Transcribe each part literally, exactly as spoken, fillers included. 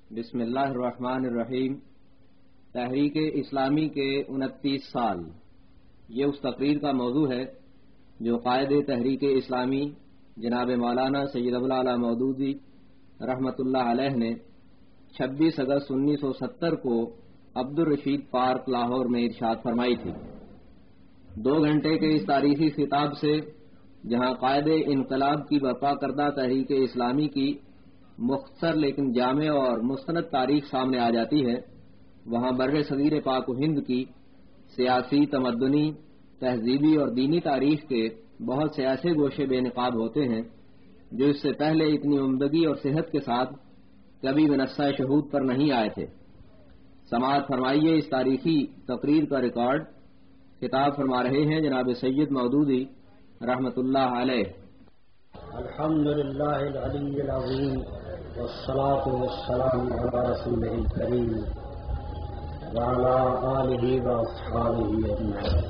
بسم اللہ الرحمن الرحیم۔ تحریک اسلامی کے انتیس سال، یہ اس تقریر کا موضوع ہے جو قائد تحریک اسلامی جناب مولانا سید ابوالعلا مودودی رحمۃ اللہ علیہ نے چھبیس اگست انیس سو ستر کو عبدالرشید پارک لاہور میں ارشاد فرمائی تھی۔ دو گھنٹے کے اس تاریخی خطاب سے جہاں قائد انقلاب کی برپا کردہ تحریک اسلامی کی مختصر لیکن جامع اور مستند تاریخ سامنے آ جاتی ہے، وہاں بر صغیر پاک و ہند کی سیاسی، تمدنی، تہذیبی اور دینی تاریخ کے بہت سے ایسے گوشے بے نقاب ہوتے ہیں جو اس سے پہلے اتنی عمدگی اور صحت کے ساتھ کبھی منصہ شہود پر نہیں آئے تھے۔ سماعت فرمائیے اس تاریخی تقریر کا ریکارڈ۔ خطاب فرما رہے ہیں جناب سید مودودی رحمۃ اللہ علیہ۔ الحمد للہ العلی العظیم والصلاة والسلام علی رسولہ الکریم وعلی آلہ واصحابہ اجمعین۔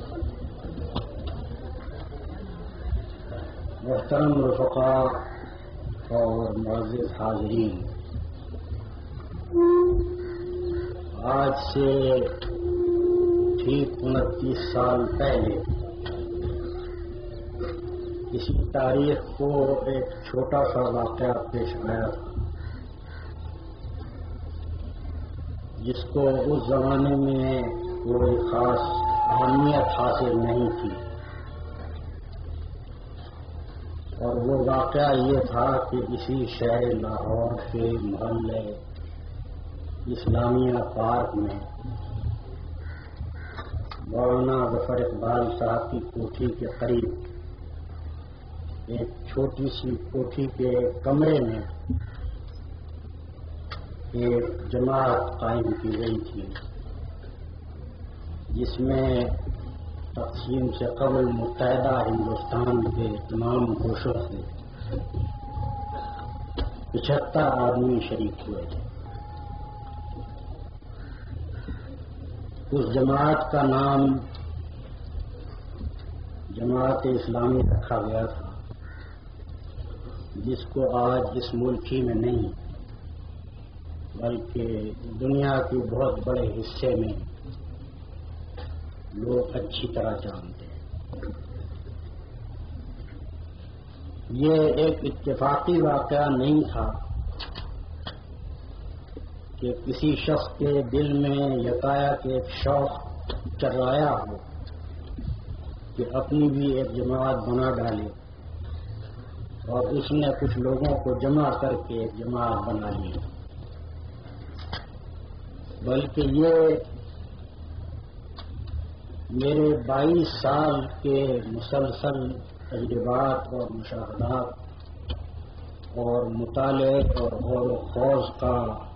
محترم رفقاء اور معزز حاضرین، آج سے ٹھیک انتیس سال پہلے اسی تاریخ کو ایک چھوٹا سا واقعہ پیش آیا تھا جس کو اس زمانے میں کوئی خاص اہمیت حاصل نہیں تھی، اور وہ واقعہ یہ تھا کہ اسی شہر لاہور کے محلے اسلامیہ پارک میں مولانا ظفر اقبال صاحب کی کوٹھی کے قریب ایک چھوٹی سی کوٹھی کے کمرے میں ایک جماعت قائم کی گئی تھی جس میں تقسیم سے قبل متحدہ ہندوستان کے تمام گوشوں سے پچہتر آدمی شریک ہوئے تھے۔ اس جماعت کا نام جماعت اسلامی رکھا گیا تھا، جس کو آج اس ملک ہی میں نہیں بلکہ دنیا کے بہت بڑے حصے میں لوگ اچھی طرح جانتے ہیں۔ یہ ایک اتفاقی واقعہ نہیں تھا کہ کسی شخص کے دل میں یکایک ایک شوق چرایا ہو کہ اپنی بھی ایک جماعت بنا ڈالے، اور اس نے کچھ لوگوں کو جمع کر کے ایک جماعت بنا لی، بلکہ یہ میرے بائیس سال کے مسلسل تجربات اور مشاہدات اور مطالعے اور غور و خوض کا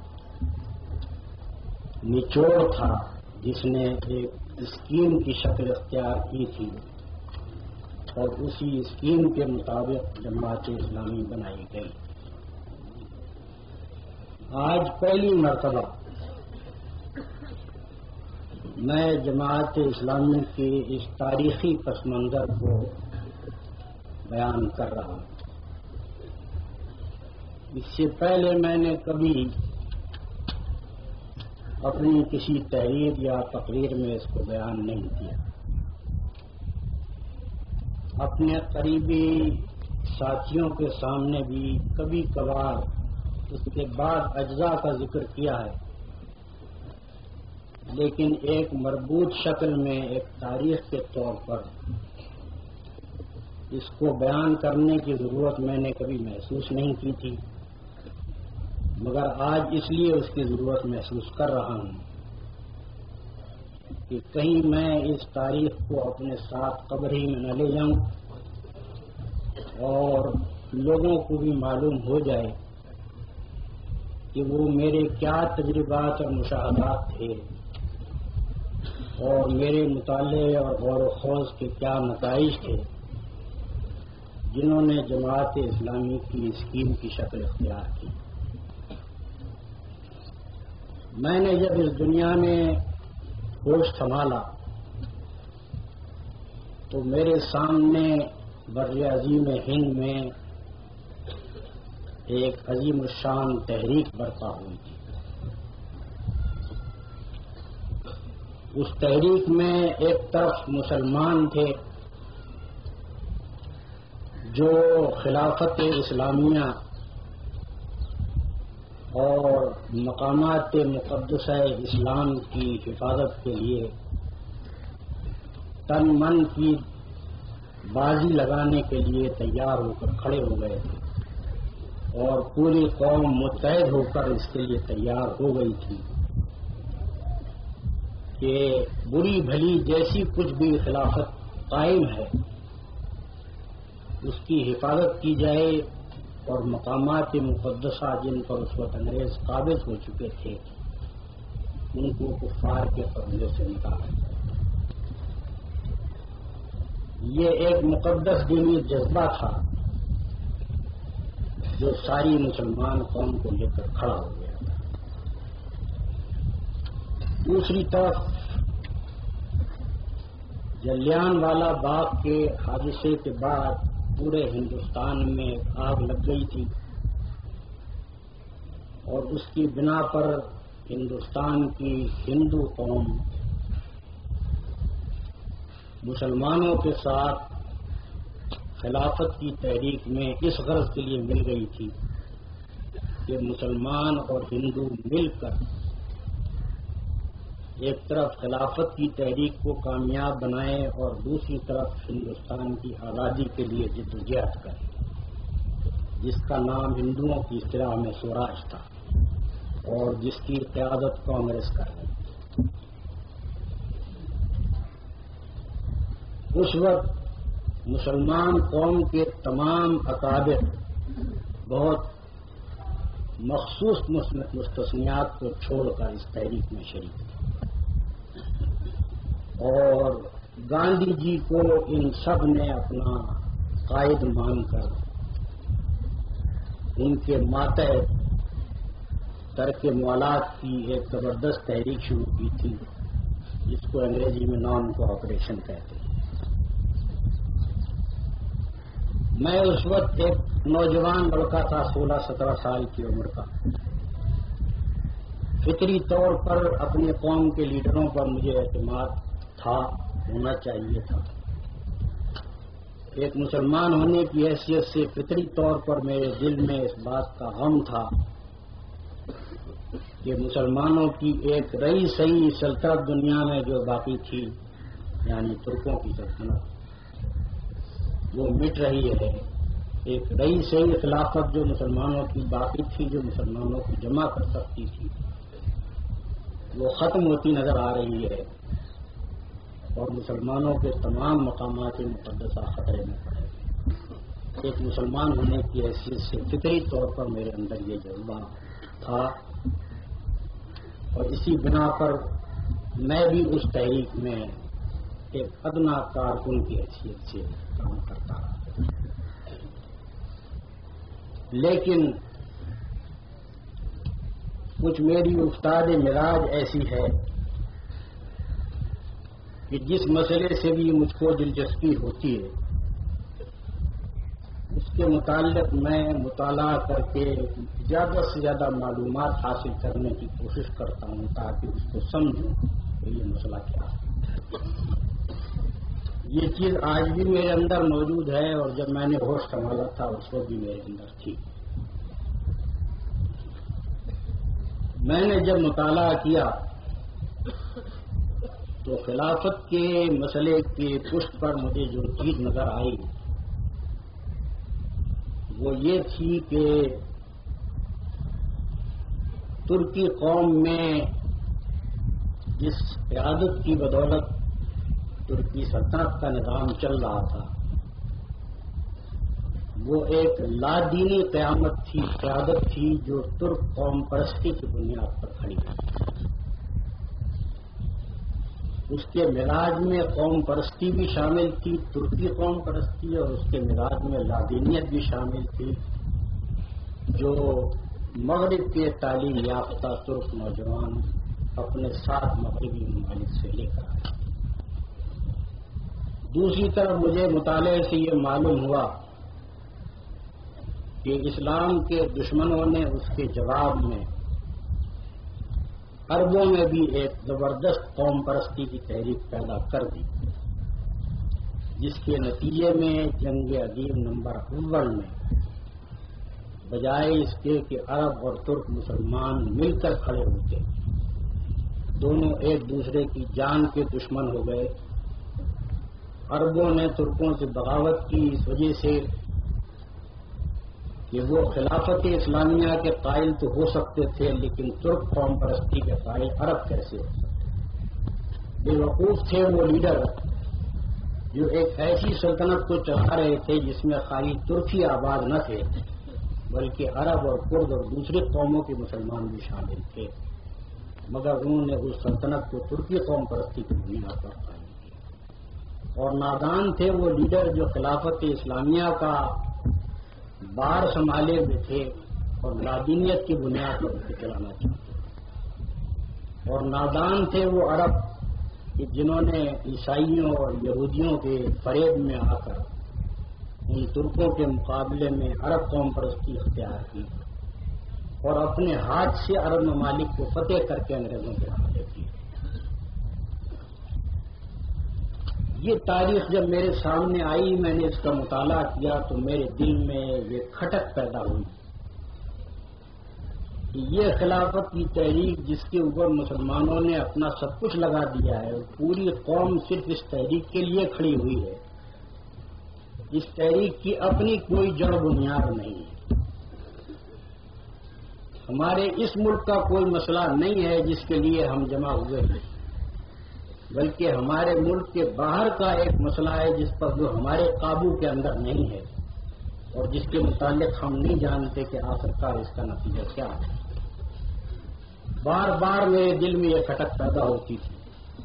نچوڑ تھا جس نے ایک اسکیم کی شکل اختیار کی تھی، اور اسی اسکیم کے مطابق جماعت اسلامی بنائی گئی۔ آج پہلی مرتبہ میں جماعت اسلامی کے اس تاریخی پس منظر کو بیان کر رہا ہوں۔ اس سے پہلے میں نے کبھی اپنی کسی تحریر یا تقریر میں اس کو بیان نہیں کیا۔ اپنے قریبی ساتھیوں کے سامنے بھی کبھی کبھار اس کے بعد اجزاء کا ذکر کیا ہے، لیکن ایک مربوط شکل میں ایک تاریخ کے طور پر اس کو بیان کرنے کی ضرورت میں نے کبھی محسوس نہیں کی تھی، مگر آج اس لیے اس کی ضرورت محسوس کر رہا ہوں کہ کہیں میں اس تاریخ کو اپنے ساتھ قبر ہی میں نہ لے جاؤں اور لوگوں کو بھی معلوم ہو جائے کہ وہ میرے کیا تجربات اور مشاہدات تھے اور میرے مطالعے اور غور و خوض کے کیا نتائج تھے جنہوں نے جماعت اسلامی کی اسکیم کی شکل اختیار کی۔ میں نے جب اس دنیا میں ہوش سنبھالا تو میرے سامنے بر عظیم ہند میں ایک عظیم الشان تحریک برپا ہوئی تھی۔ اس تحریک میں ایک طرف مسلمان تھے جو خلافت اسلامیہ اور مقامات مقدسہ اسلام کی حفاظت کے لیے تن من کی بازی لگانے کے لیے تیار ہو کر کھڑے ہو گئے تھے اور پوری قوم متحد ہو کر اس کے لیے تیار ہو گئی تھی کہ بری بھلی جیسی کچھ بھی خلافت قائم ہے اس کی حفاظت کی جائے اور مقامات مقدسہ جن پر اس وقت انگریز قابض ہو چکے تھے ان کو کفار کے قبضے سے نکالا جائے۔ یہ ایک مقدس دینی جذبہ تھا جو ساری مسلمان قوم کو لے کر کھڑا ہو گیا تھا۔ دوسری طرف جلیان والا باغ کے حادثے کے بعد پورے ہندوستان میں آگ لگ گئی تھی اور اس کی بنا پر ہندوستان کی ہندو قوم مسلمانوں کے ساتھ خلافت کی تحریک میں اس غرض کے لیے مل گئی تھی کہ مسلمان اور ہندو مل کر ایک طرف خلافت کی تحریک کو کامیاب بنائیں اور دوسری طرف ہندوستان کی آزادی کے لیے جدوجہد کریں، جس کا نام ہندوؤں کی اصطلاح میں سوراج تھا اور جس کی قیادت کانگریس کر رہی تھی۔ اس وقت مسلمان قوم کے تمام اکابر بہت مخصوص مستثنیات کو چھوڑ کر اس تحریک میں شریک تھے اور گاندھی جی کو ان سب نے اپنا قائد مان کر ان کے ماتحت ترک موالات کی ایک زبردست تحریک شروع کی تھی جس کو انگریزی میں نان کوآپریشن کہتے ہیں۔ میں اس وقت ایک نوجوان لڑکا تھا، سولہ سترہ سال کی عمر کا۔ فطری طور پر اپنی قوم کے لیڈروں پر مجھے اعتماد تھا، ہونا چاہیے تھا۔ ایک مسلمان ہونے کی حیثیت سے فطری طور پر میرے دل میں اس بات کا غم تھا کہ مسلمانوں کی ایک رئی سئی سلطنت دنیا میں جو باقی تھی، یعنی ترکوں کی سلطنت، وہ مٹ رہی ہے۔ ایک رئی سئی خلافت جو مسلمانوں کی باقی تھی، جو مسلمانوں کو جمع کر سکتی تھی، وہ ختم ہوتی نظر آ رہی ہے اور مسلمانوں کے تمام مقامات مقدسہ خطرے میں پڑے۔ ایک مسلمان ہونے کی حیثیت سے فطری طور پر میرے اندر یہ جذبہ تھا اور اسی بنا پر میں بھی اس تحریک میں ایک ادنا کارکن کی حیثیت سے کام کرتا رہا۔ لیکن کچھ میری افتاد مزاج ایسی ہے کہ جس مسئلے سے بھی مجھ کو دلچسپی ہوتی ہے اس کے متعلق میں مطالعہ کر کے زیادہ سے زیادہ معلومات حاصل کرنے کی کوشش کرتا ہوں تاکہ اس کو سمجھوں کہ یہ مسئلہ کیا ہے۔ یہ چیز آج بھی میرے اندر موجود ہے اور جب میں نے ہوش سنبھالا تھا اس وقت بھی میرے اندر تھی۔ میں نے جب مطالعہ کیا تو خلافت کے مسئلے کے پشت پر مجھے جو چیز نظر آئی وہ یہ تھی کہ ترکی قوم میں جس قیادت کی بدولت ترکی سلطنت کا نظام چل رہا تھا وہ ایک لادینی قیامت تھی، قیادت تھی جو ترک قوم پرستی کی بنیاد پر کھڑی تھی۔ اس کے مزاج میں قوم پرستی بھی شامل تھی، ترکی قوم پرستی، اور اس کے مزاج میں لادینیت بھی شامل تھی جو مغرب کے تعلیم یافتہ ترک نوجوان اپنے ساتھ مغربی ممالک سے لے کر آئے۔ دوسری طرف مجھے مطالعے سے یہ معلوم ہوا کہ اسلام کے دشمنوں نے اس کے جواب میں عربوں میں بھی ایک زبردست قوم پرستی کی تحریک پیدا کر دی، جس کے نتیجے میں جنگ عظیم نمبر اول میں بجائے اس کے کہ عرب اور ترک مسلمان مل کر کھڑے ہوتے، دونوں ایک دوسرے کی جان کے دشمن ہو گئے۔ عربوں نے ترکوں سے بغاوت کی اس وجہ سے کہ وہ خلافت اسلامیہ کے قائل تو ہو سکتے تھے، لیکن ترک قوم پرستی کے قائل عرب کیسے ہو سکتے؟ بے وقوف تھے وہ لیڈر جو ایک ایسی سلطنت کو چلا رہے تھے جس میں خالی ترکی آباد نہ تھے بلکہ عرب اور کرد اور دوسری قوموں کے مسلمان بھی شامل تھے، مگر انہوں نے اس سلطنت کو ترکی قوم پرستی کی بنیاد پر قائم کیا۔ اور نادان تھے وہ لیڈر جو خلافت اسلامیہ کا بار سنبھالے ہوئے تھے اور لادینیت کی بنیاد پر اسے چلانا چاہتے، اور نادان تھے وہ عرب کہ جنہوں نے عیسائیوں اور یہودیوں کے فریب میں آ کر ان ترکوں کے مقابلے میں عرب قوم پرستی اختیار کی اور اپنے ہاتھ سے عرب ممالک کو فتح کر کے انگریزوں کے حوالے کی۔ یہ تاریخ جب میرے سامنے آئی، میں نے اس کا مطالعہ کیا تو میرے دل میں یہ کھٹک پیدا ہوئی کہ یہ خلافت کی تحریک جس کے اوپر مسلمانوں نے اپنا سب کچھ لگا دیا ہے، پوری قوم صرف اس تحریک کے لیے کھڑی ہوئی ہے، اس تحریک کی اپنی کوئی جڑ بنیاد نہیں ہے۔ ہمارے اس ملک کا کوئی مسئلہ نہیں ہے جس کے لیے ہم جمع ہوئے ہیں، بلکہ ہمارے ملک کے باہر کا ایک مسئلہ ہے جس پر جو ہمارے قابو کے اندر نہیں ہے اور جس کے متعلق ہم نہیں جانتے کہ آخرکار اس کا نتیجہ کیا ہے۔ بار بار میرے دل میں یہ کھٹک پیدا ہوتی تھی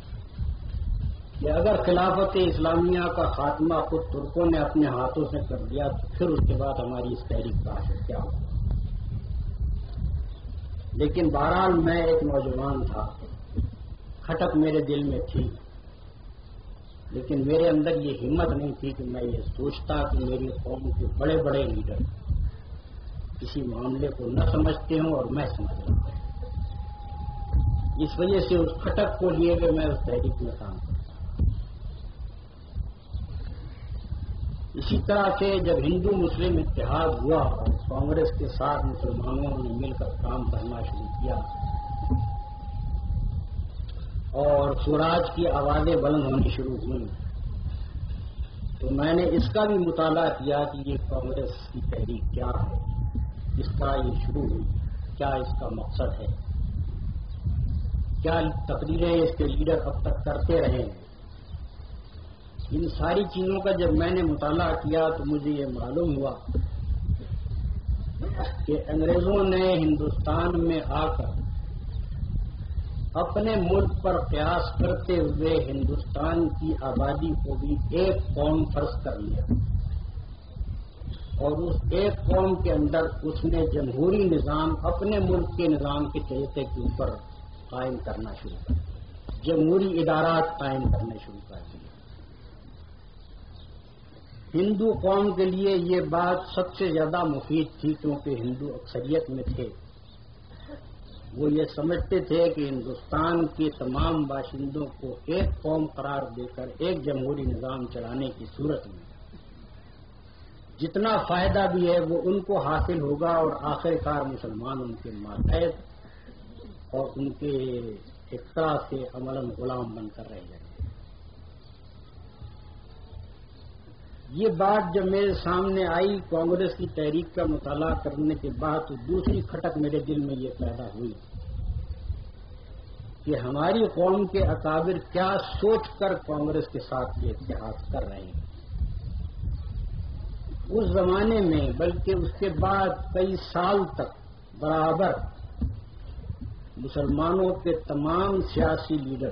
کہ اگر خلافت اسلامیہ کا خاتمہ خود ترکوں نے اپنے ہاتھوں سے کر دیا تو پھر اس کے بعد ہماری اس تحریک کا حشر کیا ہوگا۔ لیکن بہرحال میں ایک نوجوان تھا، کھٹک میرے دل میں تھی، لیکن میرے اندر یہ ہمت نہیں تھی کہ میں یہ سوچتا کہ میری قوم کے بڑے بڑے لیڈر کسی معاملے کو نہ سمجھتے ہوں اور میں سمجھ رہا ہوں۔ اس وجہ سے اس کھٹک کو لیے ہوئے میں اس تحریک میں کام کرتا۔ اسی طرح سے جب ہندو مسلم اتحاد ہوا اور کانگریس کے ساتھ مسلمانوں نے مل کر کام کرنا شروع کیا اور سوراج کی آوازیں بلند ہونی شروع ہوئی، تو میں نے اس کا بھی مطالعہ کیا کہ یہ کانگریس کی تحریک کیا ہے، کس طرح یہ شروع ہوئی، کیا اس کا مقصد ہے، کیا تقریریں اس کے لیڈر اب تک کرتے رہے ہیں۔ ان ساری چیزوں کا جب میں نے مطالعہ کیا تو مجھے یہ معلوم ہوا کہ انگریزوں نے ہندوستان میں آ کر اپنے ملک پر قیاس کرتے ہوئے ہندوستان کی آبادی کو بھی ایک قوم فرض کر لیا اور اس ایک قوم کے اندر اس نے جمہوری نظام اپنے ملک کے نظام کے طریقے کے اوپر قائم کرنا شروع کر، جمہوری ادارات قائم کرنے شروع کر دیے۔ ہندو قوم کے لیے یہ بات سب سے زیادہ مفید تھی کیونکہ ہندو اکثریت میں تھے، وہ یہ سمجھتے تھے کہ ہندوستان کے تمام باشندوں کو ایک قوم قرار دے کر ایک جمہوری نظام چلانے کی صورت میں جتنا فائدہ بھی ہے وہ ان کو حاصل ہوگا اور آخر کار مسلمان ان کے ماتحت اور ان کے ایک طرح سے عملاً غلام بن کر رہ جائیں گے۔ یہ بات جب میرے سامنے آئی کانگریس کی تحریک کا مطالعہ کرنے کے بعد تو دوسری کھٹک میرے دل میں یہ پیدا ہوئی کہ ہماری قوم کے اکابر کیا سوچ کر کانگریس کے ساتھ یہ اتحاد کر رہے ہیں۔ اس زمانے میں بلکہ اس کے بعد کئی سال تک برابر مسلمانوں کے تمام سیاسی لیڈر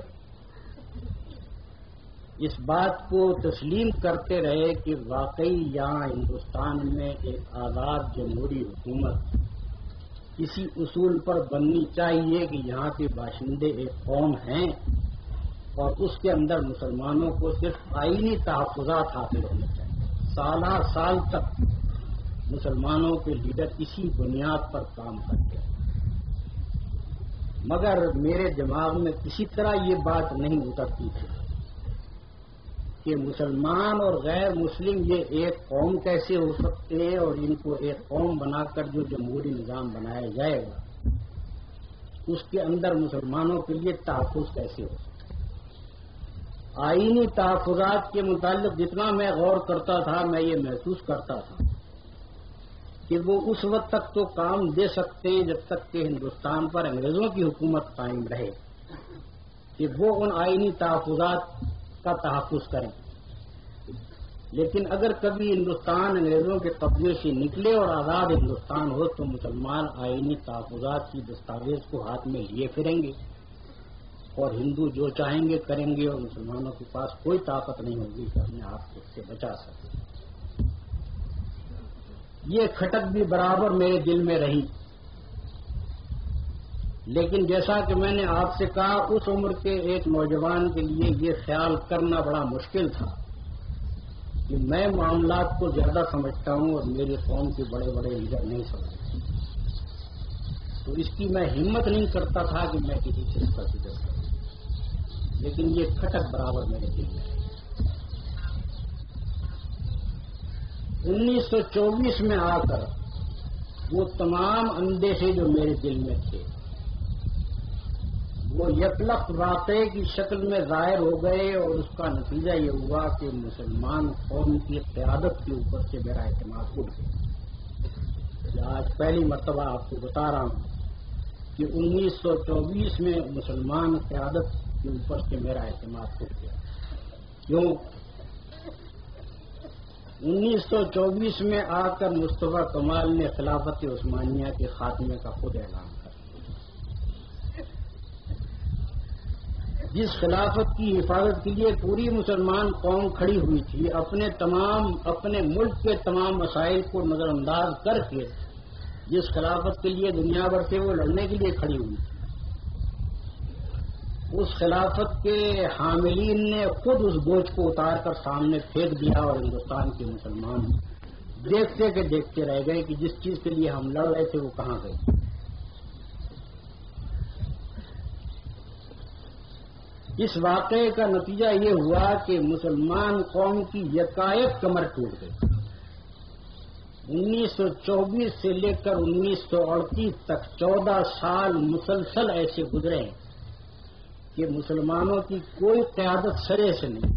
اس بات کو تسلیم کرتے رہے کہ واقعی یہاں ہندوستان میں ایک آزاد جمہوری حکومت کسی اصول پر بننی چاہیے کہ یہاں کے باشندے ایک قوم ہیں اور اس کے اندر مسلمانوں کو صرف آئینی تحفظات حاصل ہونے چاہیے۔ سالہ سال تک مسلمانوں کے لیڈر اسی بنیاد پر کام کرتے ہیں، مگر میرے دماغ میں کسی طرح یہ بات نہیں اترتی تھی کہ مسلمان اور غیر مسلم یہ ایک قوم کیسے ہو سکتے ہیں اور ان کو ایک قوم بنا کر جو جمہوری نظام بنایا جائے گا اس کے اندر مسلمانوں کے لیے تحفظ کیسے ہو سکتا ہے۔ آئینی تحفظات کے متعلق جتنا میں غور کرتا تھا میں یہ محسوس کرتا تھا کہ وہ اس وقت تک تو کام دے سکتے ہیں جب تک کہ ہندوستان پر انگریزوں کی حکومت قائم رہے کہ وہ ان آئینی تحفظات کا تحفظ کریں، لیکن اگر کبھی ہندوستان انگریزوں کے قبضے سے نکلے اور آزاد ہندوستان ہو تو مسلمان آئینی تحفظات کی دستاویز کو ہاتھ میں لیے پھریں گے اور ہندو جو چاہیں گے کریں گے اور مسلمانوں کے پاس کوئی طاقت نہیں ہوگی کہ اپنے آپ کو اس سے بچا سکے۔ یہ کھٹک بھی برابر میرے دل میں رہی، لیکن جیسا کہ میں نے آپ سے کہا اس عمر کے ایک نوجوان کے لیے یہ خیال کرنا بڑا مشکل تھا کہ میں معاملات کو زیادہ سمجھتا ہوں اور میری قوم کے بڑے بڑے لیڈر نہیں سمجھتے، تو اس کی میں ہمت نہیں کرتا تھا کہ میں کسی چیز پر فکر کروں، لیکن یہ کھٹک برابر میرے دل میں ہے۔ انیس سو چوبیس میں آ کر وہ تمام اندیشے جو میرے دل میں تھے وہ یکلخت واقعے کی شکل میں ظاہر ہو گئے اور اس کا نتیجہ یہ ہوا کہ مسلمان قوم کی قیادت کے اوپر سے میرا اعتماد اٹھ گیا۔ آج پہلی مرتبہ آپ کو بتا رہا ہوں کہ انیس سو چوبیس میں مسلمان قیادت کے اوپر سے میرا اعتماد اٹھ گیا۔ کیوں؟ انیس سو چوبیس میں آ کر مصطفیٰ کمال نے خلافت عثمانیہ کے خاتمے کا خود اعلان کر دیا۔ جس خلافت کی حفاظت کے لیے پوری مسلمان قوم کھڑی ہوئی تھی، اپنے تمام اپنے ملک کے تمام مسائل کو نظر انداز کر کے جس خلافت کے لیے دنیا بھر سے وہ لڑنے کے لیے کھڑی ہوئی تھی، اس خلافت کے حاملین نے خود اس بوجھ کو اتار کر سامنے پھینک دیا اور ہندوستان کے مسلمان دیکھتے کہ دیکھتے رہ گئے کہ جس چیز کے لیے ہم لڑ رہے تھے وہ کہاں گئی۔ اس واقعے کا نتیجہ یہ ہوا کہ مسلمان قوم کی یکایک کمر ٹوٹ گئی۔ انیس سو چوبیس سے لے کر انیس سو اڑتیس تک چودہ سال مسلسل ایسے گزرے ہیں کہ مسلمانوں کی کوئی قیادت سرے سے نہیں،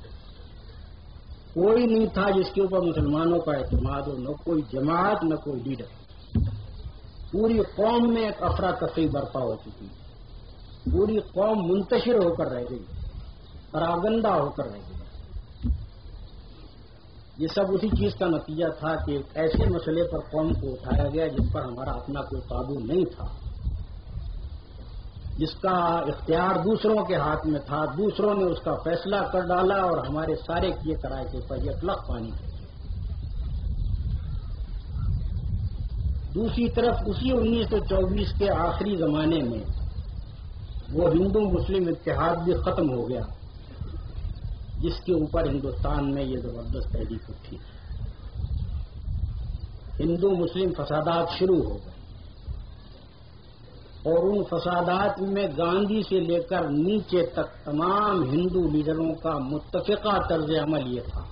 کوئی نہیں تھا جس کے اوپر مسلمانوں کا اعتماد ہو، نہ کوئی جماعت نہ کوئی لیڈر۔ پوری قوم میں ایک افراتفری برپا ہو چکی، پوری قوم منتشر ہو کر رہ گئی، پراگندہ ہو کر رہ گئی۔ یہ سب اسی چیز کا نتیجہ تھا کہ ایک ایسے مسئلے پر قوم کو اٹھایا گیا جس پر ہمارا اپنا کوئی قابو نہیں تھا، جس کا اختیار دوسروں کے ہاتھ میں تھا، دوسروں نے اس کا فیصلہ کر ڈالا اور ہمارے سارے کیے کرائے کے اوپر یکلخت پانی ہے۔ دوسری طرف اسی انیس سو چوبیس کے آخری زمانے میں وہ ہندو مسلم اتحاد بھی ختم ہو گیا جس کے اوپر ہندوستان میں یہ زبردست تحریک اٹھی۔ ہندو مسلم فسادات شروع ہو گئے اور ان فسادات میں گاندھی سے لے کر نیچے تک تمام ہندو لیڈروں کا متفقہ طرز عمل یہ تھا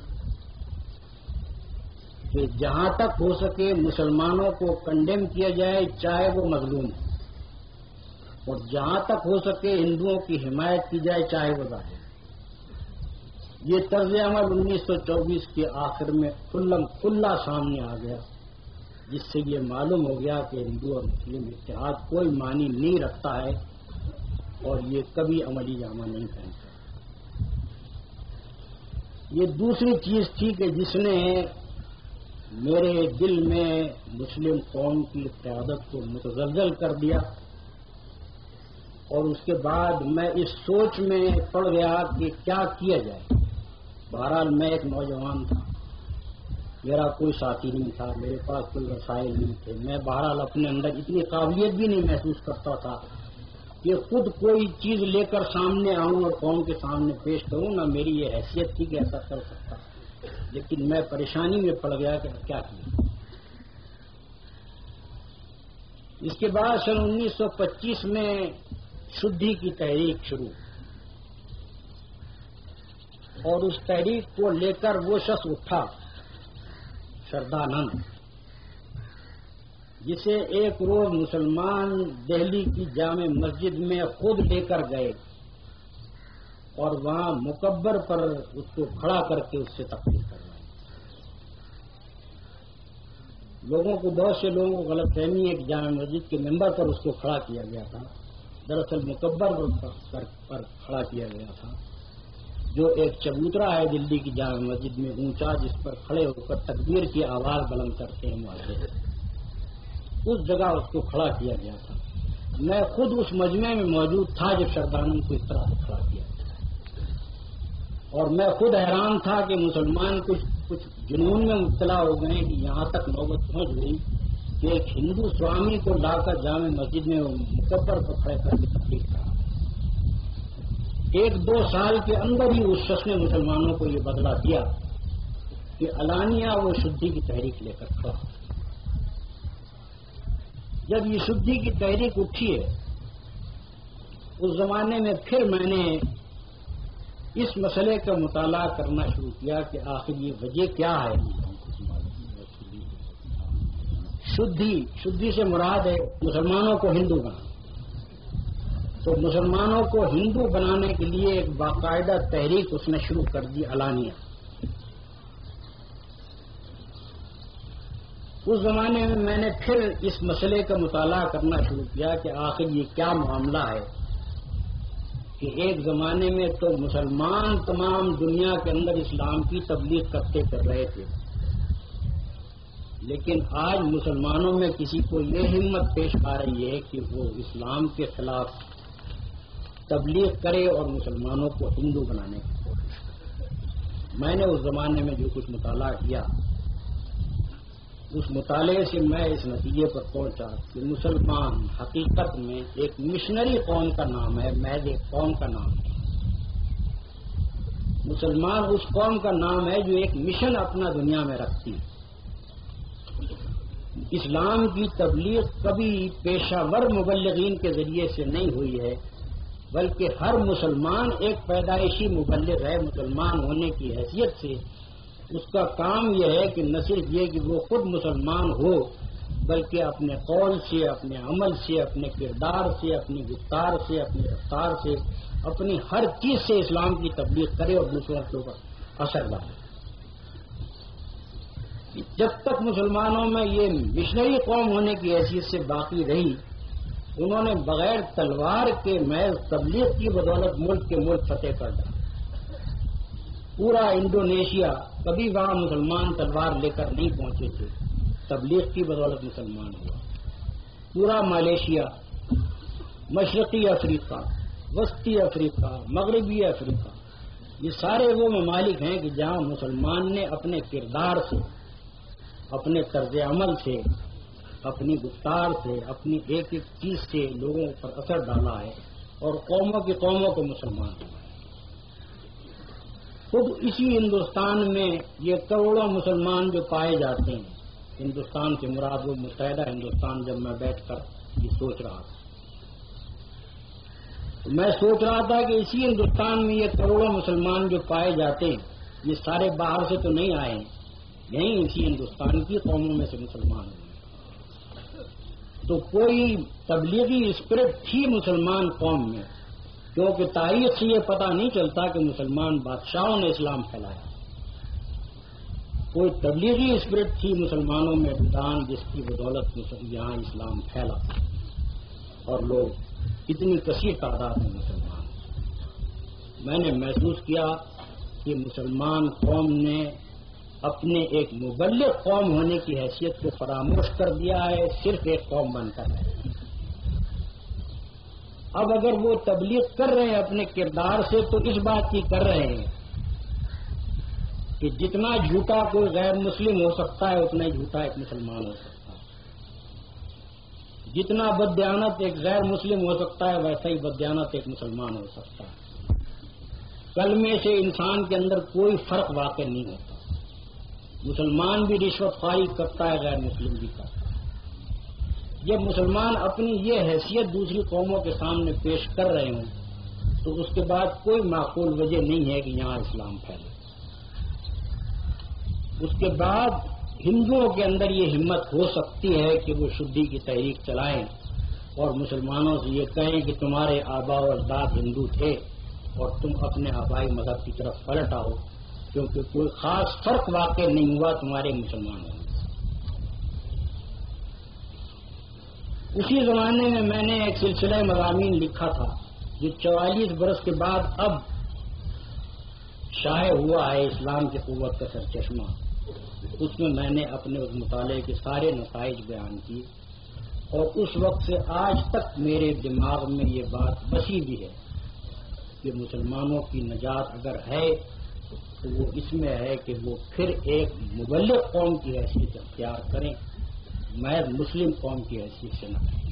کہ جہاں تک ہو سکے مسلمانوں کو کنڈیم کیا جائے چاہے وہ مظلوم ہو، اور جہاں تک ہو سکے ہندوؤں کی حمایت کی جائے چاہے وہ ظاہر۔ یہ طرز عمل انیس سو چوبیس کے آخر میں کھلم کھلا سامنے آ گیا، جس سے یہ معلوم ہو گیا کہ ہندو اور مسلم اتحاد کوئی معنی نہیں رکھتا ہے اور یہ کبھی عملی جامہ نہیں پہنتا۔ یہ دوسری چیز تھی کہ جس نے میرے دل میں مسلم قوم کی قیادت کو متزلزل کر دیا، اور اس کے بعد میں اس سوچ میں پڑ گیا کہ کیا کیا جائے۔ بہرحال میں ایک نوجوان تھا، میرا کوئی ساتھی نہیں تھا، میرے پاس کوئی وسائل نہیں تھے، میں بہرحال اپنے اندر اتنی قابلیت بھی نہیں محسوس کرتا تھا کہ خود کوئی چیز لے کر سامنے آؤں اور قوم کے سامنے پیش کروں، نہ میری یہ حیثیت تھی کہ ایسا کر سکتا، لیکن میں پریشانی میں پڑ گیا کہ کیا کیا۔ اس کے بعد سن انیس سو پچیس میں شدھی کی تحریک شروع، اور اس تحریک کو لے کر وہ شخص اٹھا شردانند، جسے ایک روز مسلمان دہلی کی جامع مسجد میں خود لے کر گئے اور وہاں مکبر پر اس کو کھڑا کر کے اس سے تقریر کروائی۔ لوگوں کو، بہت سے لوگوں کو غلط فہمی ہے کہ جامع مسجد کے ممبر پر اس کو کھڑا کیا گیا تھا، دراصل مکبر پر پر کھڑا کیا گیا تھا، جو ایک چبوترا ہے دلی کی جامع مسجد میں اونچا، جس پر کھڑے ہو کر تکبیر کی آواز بلند کرتے ہیں مؤذن، اس جگہ اس کو کھڑا کیا گیا تھا۔ میں خود اس مجمع میں موجود تھا جب شردانند کو اس طرح سے کھڑا کیا گیا، اور میں خود حیران تھا کہ مسلمان کچھ کچھ جنون میں مبتلا ہو گئے کہ یہاں تک نوبت پہنچ گئی کہ ایک ہندو سوامی کو لا کر جامع مسجد میں مکبر پر کھڑے کر کے تقریر کرا۔ ایک دو سال کے اندر ہی اس شخص نے مسلمانوں کو یہ بدلا دیا کہ علانیہ وہ شدھی کی تحریک لے کر کھڑا۔ جب یہ شدھی کی تحریک اٹھی ہے، اس زمانے میں پھر میں نے اس مسئلے کا مطالعہ کرنا شروع کیا کہ آخر یہ وجہ کیا ہے۔ شدھی شدھی سے مراد ہے مسلمانوں کو ہندو بنانا، تو مسلمانوں کو ہندو بنانے کے لیے ایک باقاعدہ تحریک اس نے شروع کر دی علانیہ۔ اس زمانے میں میں نے پھر اس مسئلے کا مطالعہ کرنا شروع کیا کہ آخر یہ کیا معاملہ ہے کہ ایک زمانے میں تو مسلمان تمام دنیا کے اندر اسلام کی تبلیغ کرتے کر رہے تھے، لیکن آج مسلمانوں میں کسی کو یہ ہمت پیش آ رہی ہے کہ وہ اسلام کے خلاف تبلیغ کرے اور مسلمانوں کو ہندو بنانے کی کوشش کرے۔ میں نے اس زمانے میں جو کچھ مطالعہ کیا، اس مطالعے سے میں اس نتیجے پر پہنچا کہ مسلمان حقیقت میں ایک مشنری قوم کا نام ہے، محض ایک قوم کا نام ہے۔ مسلمان اس قوم کا نام ہے جو ایک مشن اپنا دنیا میں رکھتی ہے۔ اسلام کی تبلیغ کبھی پیشہ ور مبلغین کے ذریعے سے نہیں ہوئی ہے، بلکہ ہر مسلمان ایک پیدائشی مبلغ ہے۔ مسلمان ہونے کی حیثیت سے اس کا کام یہ ہے کہ نہ صرف یہ کہ وہ خود مسلمان ہو، بلکہ اپنے قول سے، اپنے عمل سے، اپنے کردار سے، اپنی گفتار سے، اپنی رفتار سے، اپنی ہر چیز سے اسلام کی تبلیغ کرے اور دوسروں کے اوپر اثر ڈالے۔ جب تک مسلمانوں میں یہ مشنری قوم ہونے کی حیثیت سے باقی رہی، انہوں نے بغیر تلوار کے محض تبلیغ کی بدولت ملک کے ملک فتح کر ڈالا۔ پورا انڈونیشیا، کبھی وہاں مسلمان تلوار لے کر نہیں پہنچے تھے، تبلیغ کی بدولت مسلمان ہوا۔ پورا ملیشیا، مشرقی افریقہ، وسطی افریقہ، مغربی افریقہ، یہ سارے وہ ممالک ہیں کہ جہاں مسلمان نے اپنے کردار سے، اپنے طرز عمل سے، اپنی گفتار سے، اپنی ایک ایک چیز سے لوگوں پر اثر ڈالا ہے اور قوموں کی قوموں کو مسلمان بنایا۔ خود اسی ہندوستان میں یہ کروڑوں مسلمان جو پائے جاتے ہیں، ہندوستان سے مراد وہ متحدہ ہندوستان، جب میں بیٹھ کر یہ سوچ رہا تھا تو میں سوچ رہا تھا کہ اسی ہندوستان میں یہ کروڑوں مسلمان جو پائے جاتے ہیں، یہ سارے باہر سے تو نہیں آئے ہیں، یہیں اسی ہندوستان کی قوموں میں سے مسلمان ہیں۔ تو کوئی تبلیغی اسپرٹ تھی مسلمان قوم میں، کیونکہ تاریخ سے یہ پتہ نہیں چلتا کہ مسلمان بادشاہوں نے اسلام پھیلایا۔ کوئی تبلیغی اسپرٹ تھی مسلمانوں میں دان، جس کی بدولت یہاں اسلام پھیلا اور لوگ اتنی کثیر تعداد میں مسلمان۔ میں نے محسوس کیا کہ مسلمان قوم نے اپنے ایک مبلغ قوم ہونے کی حیثیت کو فراموش کر دیا ہے، صرف ایک قوم بن کر ہے۔ اب اگر وہ تبلیغ کر رہے ہیں اپنے کردار سے تو اس بات کی کر رہے ہیں کہ جتنا جھوٹا کوئی غیر مسلم ہو سکتا ہے اتنا ہی جھوٹا ایک مسلمان ہو سکتا ہے، جتنا بددیانت ایک غیر مسلم ہو سکتا ہے ویسا ہی بددیانت ایک مسلمان ہو سکتا ہے۔ کلمے سے انسان کے اندر کوئی فرق واقع نہیں ہوتا، مسلمان بھی رشوت خواری کرتا ہے، غیر مسلم بھی کرتا ہے۔ جب مسلمان اپنی یہ حیثیت دوسری قوموں کے سامنے پیش کر رہے ہوں تو اس کے بعد کوئی معقول وجہ نہیں ہے کہ یہاں اسلام پھیلے. اس کے بعد ہندوؤں کے اندر یہ ہمت ہو سکتی ہے کہ وہ شدھی کی تحریک چلائیں اور مسلمانوں سے یہ کہیں کہ تمہارے آبا و اجداد ہندو تھے اور تم اپنے آبائی مذہب کی طرف پلٹ آؤ، کیونکہ کوئی خاص فرق واقع نہیں ہوا تمہارے مسلمانوں میں. اسی زمانے میں میں نے ایک سلسلہ مضامین لکھا تھا جو چوالیس برس کے بعد اب شائع ہوا ہے، اسلام کی قوت کا سرچشمہ. اس میں میں نے اپنے اس مطالعے کے سارے نتائج بیان کیے اور اس وقت سے آج تک میرے دماغ میں یہ بات بسی بھی ہے کہ مسلمانوں کی نجات اگر ہے تو وہ اس میں ہے کہ وہ پھر ایک مبلغ قوم کی حیثیت اختیار کریں، محض مسلم قوم کی حیثیت سے نہ کریں.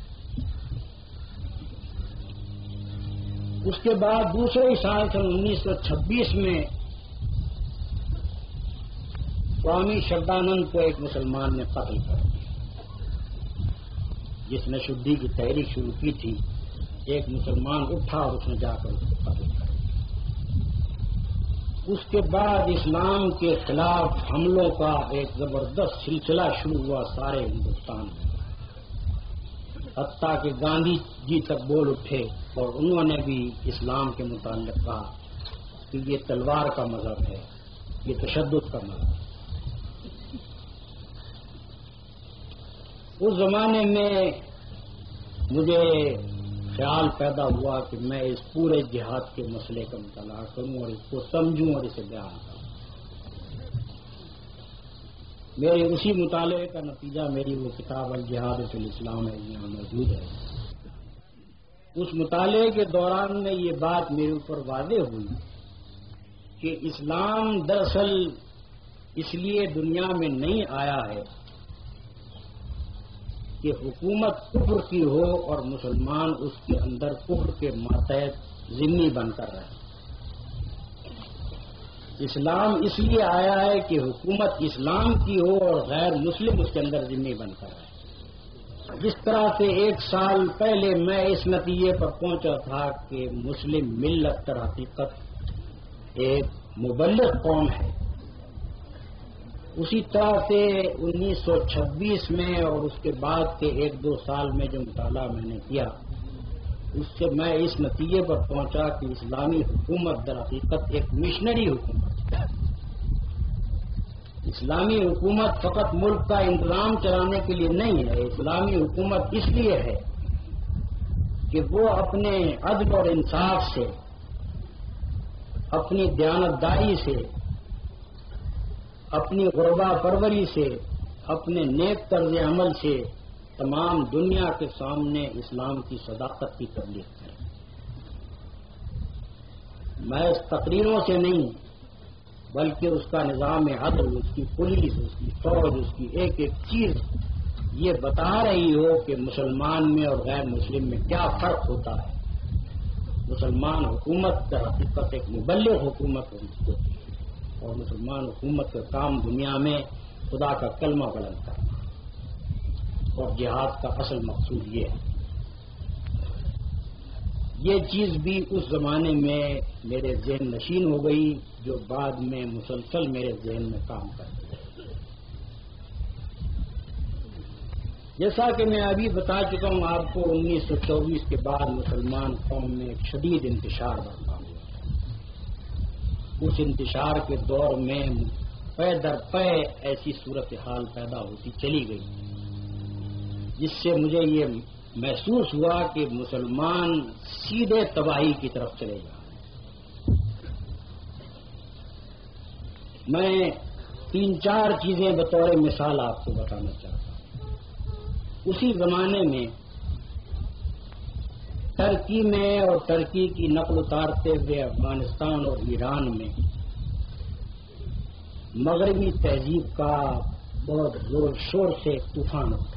اس کے بعد دوسرے سال سن انیس سو چھبیس میں سوامی شردانند کو ایک مسلمان نے قتل کر دیا، جس نے شدھی کی تحریک شروع کی تھی. ایک مسلمان اٹھا اور اس نے جا کر اس کو قتل کر دیا. اس کے بعد اسلام کے خلاف حملوں کا ایک زبردست سلسلہ شروع ہوا سارے ہندوستان میں، حتیٰ کہ گاندھی جی تک بول اٹھے اور انہوں نے بھی اسلام کے متعلق کہا کہ یہ تلوار کا مذہب ہے، یہ تشدد کا مذہب ہے. اس زمانے میں مجھے خیال پیدا ہوا کہ میں اس پورے جہاد کے مسئلے کا مطالعہ کروں اور اس کو سمجھوں اور اسے بیان کروں. میرے اسی مطالعے کا نتیجہ میری وہ کتاب الجہاد فی الاسلام ہے، یہاں موجود ہے. اس مطالعے کے دوران میں یہ بات میرے اوپر واضح ہوئی کہ اسلام دراصل اس لیے دنیا میں نہیں آیا ہے کہ حکومت کفر کی ہو اور مسلمان اس کے اندر کفر کے ماتحت ذمہ بن کر رہے. اسلام اس لیے آیا ہے کہ حکومت اسلام کی ہو اور غیر مسلم اس کے اندر ذمہ بن کر رہے. جس طرح سے ایک سال پہلے میں اس نتیجے پر پہنچا تھا کہ مسلم ملت در حقیقت ایک مبلغ قوم ہے، اسی طرح سے انیس سو چھبیس میں اور اس کے بعد کے ایک دو سال میں جو مطالعہ میں نے کیا اس سے میں اس نتیجے پر پہنچا کہ اسلامی حکومت در حقیقت ایک مشنری حکومت ہے. اسلامی حکومت فقط ملک کا انتظام چلانے کے لیے نہیں ہے، اسلامی حکومت اس لیے ہے کہ وہ اپنے عدل اور انصاف سے، اپنی دیانتداری سے، اپنی غربا پروری سے، اپنے نیک طرز عمل سے تمام دنیا کے سامنے اسلام کی صداقت کی تبلیغ کریں. محض تقریروں سے نہیں بلکہ اس کا نظام عدل، اس کی پولیس، اس کی فوج، اس کی ایک ایک چیز یہ بتا رہی ہو کہ مسلمان میں اور غیر مسلم میں کیا فرق ہوتا ہے. مسلمان حکومت کا حقیقت ایک مبلغ حکومت ہوتی ہے اور مسلمان حکومت کا کام دنیا میں خدا کا کلمہ بلند کرنا اور جہاد کا اصل مقصود یہ ہے. یہ چیز بھی اس زمانے میں میرے ذہن نشین ہو گئی جو بعد میں مسلسل میرے ذہن میں کام کرتی ہے. جیسا کہ میں ابھی بتا چکا ہوں آپ کو، انیس سو چوبیس کے بعد مسلمان قوم میں ایک شدید انتشار برپا ہوا. اس انتشار کے دور میں پے در پے ایسی صورتحال پیدا ہوتی چلی گئی جس سے مجھے یہ محسوس ہوا کہ مسلمان سیدھے تباہی کی طرف چلے جا رہے ہیں. میں تین چار چیزیں بطور مثال آپ کو بتانا چاہتا ہوں. اسی زمانے میں ترکی میں اور ترکی کی نقل اتارتے ہوئے افغانستان اور ایران میں مغربی تہذیب کا بہت زور شور سے طوفان اٹھا.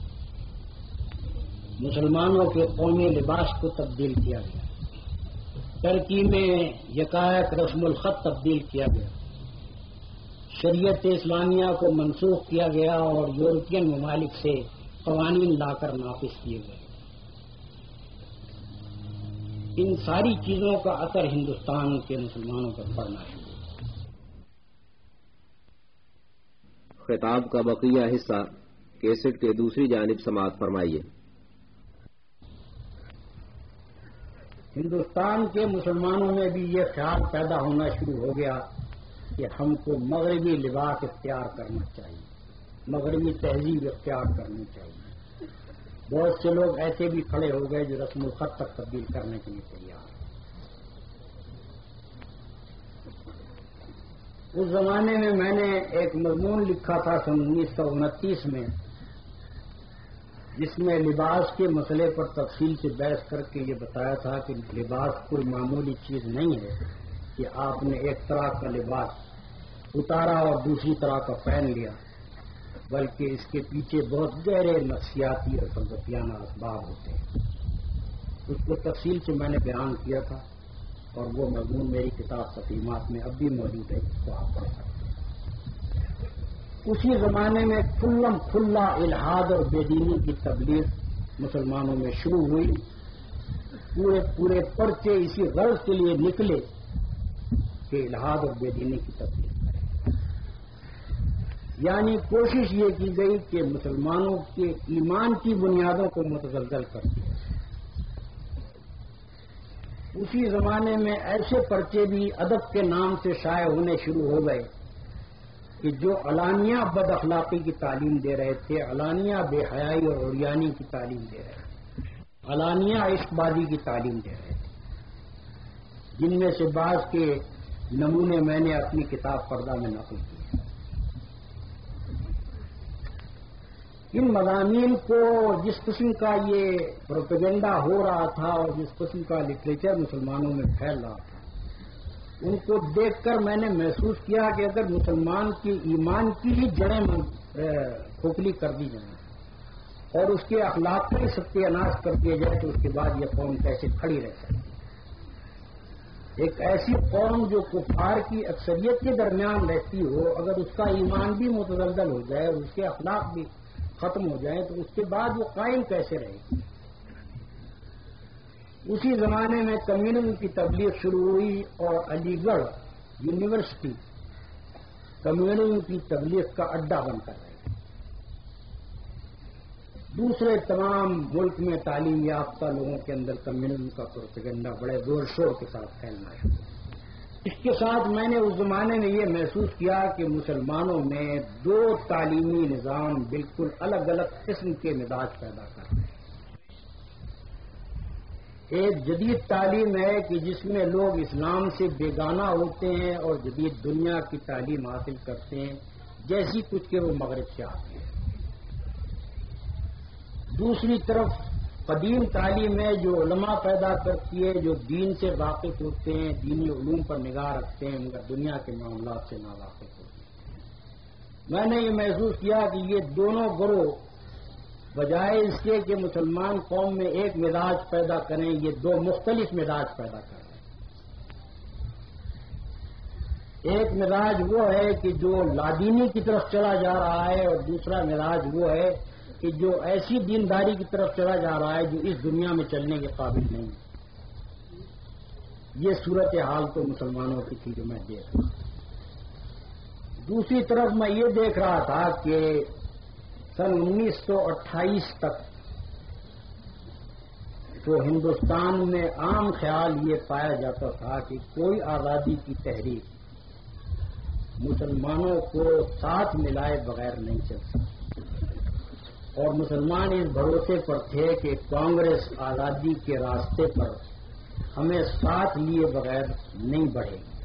مسلمانوں کے قومی لباس کو تبدیل کیا گیا، ترکی میں یکایک رسم الخط تبدیل کیا گیا، شریعت اسلامیہ کو منسوخ کیا گیا اور یورپین ممالک سے قوانین لا کر نافذ کیے گئے. ان ساری چیزوں کا اثر ہندوستان کے مسلمانوں پر پڑنا شروع. خطاب کا بقیہ حصہ کیسٹ کے دوسری جانب سماعت فرمائیے. ہندوستان کے مسلمانوں میں بھی یہ خیال پیدا ہونا شروع ہو گیا کہ ہم کو مغربی لباس اختیار کرنا چاہیے، مغربی تہذیب اختیار کرنی چاہیے. بہت سے لوگ ایسے بھی کھڑے ہو گئے جو رسم الخط تک تبدیل کرنے کے لیے تیار. اس زمانے میں میں نے ایک مضمون لکھا تھا سن انیس سو انتیس میں، جس میں لباس کے مسئلے پر تفصیل سے بحث کر کے یہ بتایا تھا کہ لباس کوئی معمولی چیز نہیں ہے کہ آپ نے ایک طرح کا لباس اتارا اور دوسری طرح کا پہن لیا، بلکہ اس کے پیچھے بہت گہرے نفسیاتی اور فلسفیانہ اسباب ہوتے ہیں. اس کو تفصیل سے میں نے بیان کیا تھا اور وہ مضمون میری کتاب تقیمات میں اب بھی موجود ہے، جس کو آپ پڑھ سکتے ہیں. اسی زمانے میں کھلم کھلا الحاد اور بے دینی کی تبلیغ مسلمانوں میں شروع ہوئی. پورے پورے پرچے اسی غرض کے لیے نکلے کہ الحاد اور بے دینی کی تبلیغ کریں. یعنی کوشش یہ کی گئی کہ مسلمانوں کے ایمان کی بنیادوں کو متزلزل کر دیا. اسی زمانے میں ایسے پرچے بھی ادب کے نام سے شائع ہونے شروع ہو گئے کہ جو علانیہ بد اخلاقی کی تعلیم دے رہے تھے، علانیہ بے حیائی اور عریانی کی تعلیم دے رہے تھے، علانیہ عشق بازی کی تعلیم دے رہے تھے، جن میں سے بعض کے نمونے میں نے اپنی کتاب پردہ میں نقل کیے. ان مضامین کو جس قسم کا یہ پروپیگنڈا ہو رہا تھا اور جس قسم کا لٹریچر مسلمانوں میں پھیل رہا تھا، ان کو دیکھ کر میں نے محسوس کیا کہ اگر مسلمان کی ایمان کی ہی جڑیں کھوکھلی کر دی جائیں اور اس کے اخلاق کا ستیہ ناش کر دیا جائے تو اس کے بعد یہ قوم کیسے کھڑی رہ سکتی. ایک ایسی قوم جو کفار کی اکثریت کے درمیان رہتی ہو، اگر اس کا ایمان بھی متزلزل ہو جائے اور اس کے اخلاق بھی ختم ہو جائیں تو اس کے بعد وہ قائم کیسے رہے گی. اسی زمانے میں کمیونزم کی تبلیغ شروع ہوئی اور علی گڑھ یونیورسٹی کمیونزم کی تبلیغ کا اڈا بن کر رہی. دوسرے تمام ملک میں تعلیم یافتہ لوگوں کے اندر کمیونزم کا پروپیگنڈا بڑے زور شور کے ساتھ پھیلنا شروع. اس کے ساتھ میں نے اس زمانے میں یہ محسوس کیا کہ مسلمانوں میں دو تعلیمی نظام بالکل الگ الگ قسم کے مزاج پیدا کر رہے ہیں. ایک جدید تعلیم ہے کہ جس میں لوگ اسلام سے بیگانہ ہوتے ہیں اور جدید دنیا کی تعلیم حاصل کرتے ہیں جیسی کچھ کہ وہ مغرب سے آتے ہیں. دوسری طرف قدیم تعلیم ہے جو علماء پیدا کرتی ہے، جو دین سے واقف ہوتے ہیں، دینی علوم پر نگاہ رکھتے ہیں مگر دنیا کے معاملات سے ناواقف ہوتے ہیں. میں نے یہ محسوس کیا کہ یہ دونوں گروہ بجائے اس کے کہ مسلمان قوم میں ایک مزاج پیدا کریں، یہ دو مختلف مزاج پیدا کر رہے ہیں. ایک مزاج وہ ہے کہ جو لادینی کی طرف چلا جا رہا ہے اور دوسرا مزاج وہ ہے کہ جو ایسی دینداری کی طرف چلا جا رہا ہے جو اس دنیا میں چلنے کے قابل نہیں. یہ صورت حال تو مسلمانوں کی تھی جو میں دیکھ رہا. دوسری طرف میں یہ دیکھ رہا تھا کہ سن انیس سو اٹھائیس تک تو ہندوستان میں عام خیال یہ پایا جاتا تھا کہ کوئی آزادی کی تحریک مسلمانوں کو ساتھ ملائے بغیر نہیں چل سکتی، اور مسلمان اس بھروسے پر تھے کہ کانگریس آزادی کے راستے پر ہمیں ساتھ لیے بغیر نہیں بڑھے گی.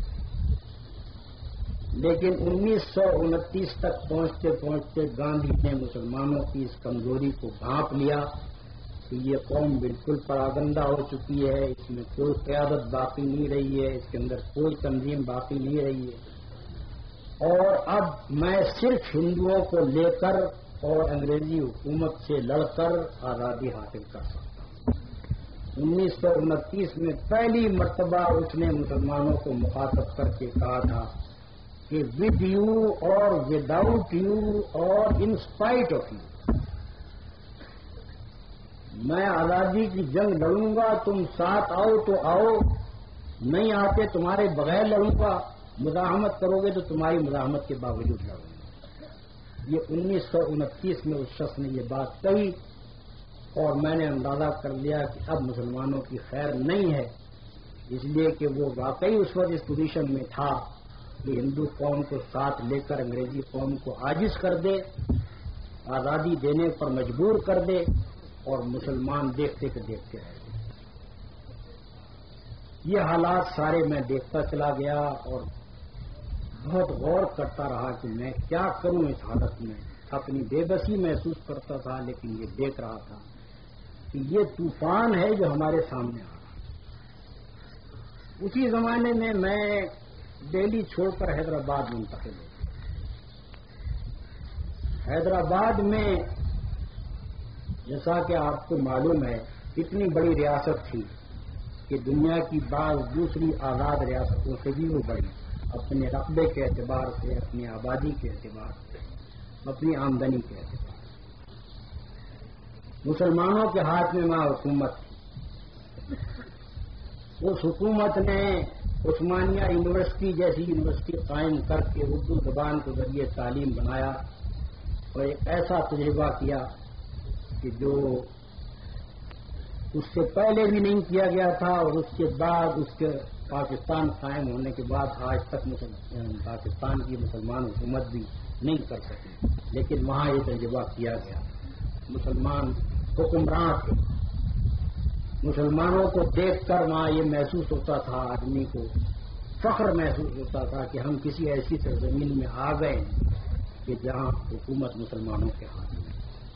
لیکن انیس سو انتیس تک پہنچتے پہنچتے گاندھی نے مسلمانوں کی اس کمزوری کو بھانپ لیا کہ یہ قوم بالکل پراگندہ ہو چکی ہے، اس میں کوئی قیادت باقی نہیں رہی ہے، اس کے اندر کوئی تنظیم باقی نہیں رہی ہے، اور اب میں صرف ہندوؤں کو لے کر اور انگریزی حکومت سے لڑ کر آزادی حاصل کر سکتا ہوں. انیس سو انتیس میں پہلی مرتبہ اس نے مسلمانوں کو مخاطب کر کے کہا تھا کہ with you or without you or in spite of you میں آزادی کی جنگ لڑوں گا، تم ساتھ آؤ تو آؤ، نہیں آتے تمہارے بغیر لڑوں گا، مزاحمت کرو گے تو تمہاری مزاحمت کے باوجود لڑوں گا۔ یہ انیس سو انتیس میں اس شخص نے یہ بات کہی اور میں نے اندازہ کر لیا کہ اب مسلمانوں کی خیر نہیں ہے، اس لیے کہ وہ واقعی اس وقت اس پوزیشن میں تھا کہ ہندو قوم کو ساتھ لے کر انگریزی قوم کو عاجز کر دے، آزادی دینے پر مجبور کر دے اور مسلمان دیکھتے کہ دیکھتے رہ گئے۔ یہ حالات سارے میں دیکھتا چلا گیا اور بہت غور کرتا رہا کہ میں کیا کروں اس حالت میں۔ اپنی بے بسی محسوس کرتا تھا، لیکن یہ دیکھ رہا تھا کہ یہ طوفان ہے جو ہمارے سامنے آ رہا ہے۔ اسی زمانے میں میں دہلی چھوڑ کر حیدرآباد منتقل ہو گیا۔ حیدرآباد میں جیسا کہ آپ کو معلوم ہے اتنی بڑی ریاست تھی کہ دنیا کی بعض دوسری آزاد ریاستوں سے بھی وہ بڑی، اپنے رقبے کے اعتبار سے، اپنی آبادی کے اعتبار سے، اپنی آمدنی کے اعتبار سے۔ مسلمانوں کے ہاتھ میں وہاں حکومت تھی۔ اس حکومت نے عثمانیہ یونیورسٹی جیسی یونیورسٹی قائم کر کے اردو زبان کو ذریعہ تعلیم بنایا اور ایک ایسا تجربہ کیا کہ جو اس سے پہلے بھی نہیں کیا گیا تھا اور اس کے بعد اس کے پاکستان قائم ہونے کے بعد آج تک پاکستان کی مسلمان حکومت بھی نہیں کر سکی، لیکن وہاں یہ تجربہ کیا گیا۔ مسلمان حکمراں تھے، مسلمانوں کو دیکھ کر وہاں یہ محسوس ہوتا تھا، آدمی کو فخر محسوس ہوتا تھا کہ ہم کسی ایسی سرزمین میں آ گئے کہ جہاں حکومت مسلمانوں کے ہاتھ میں۔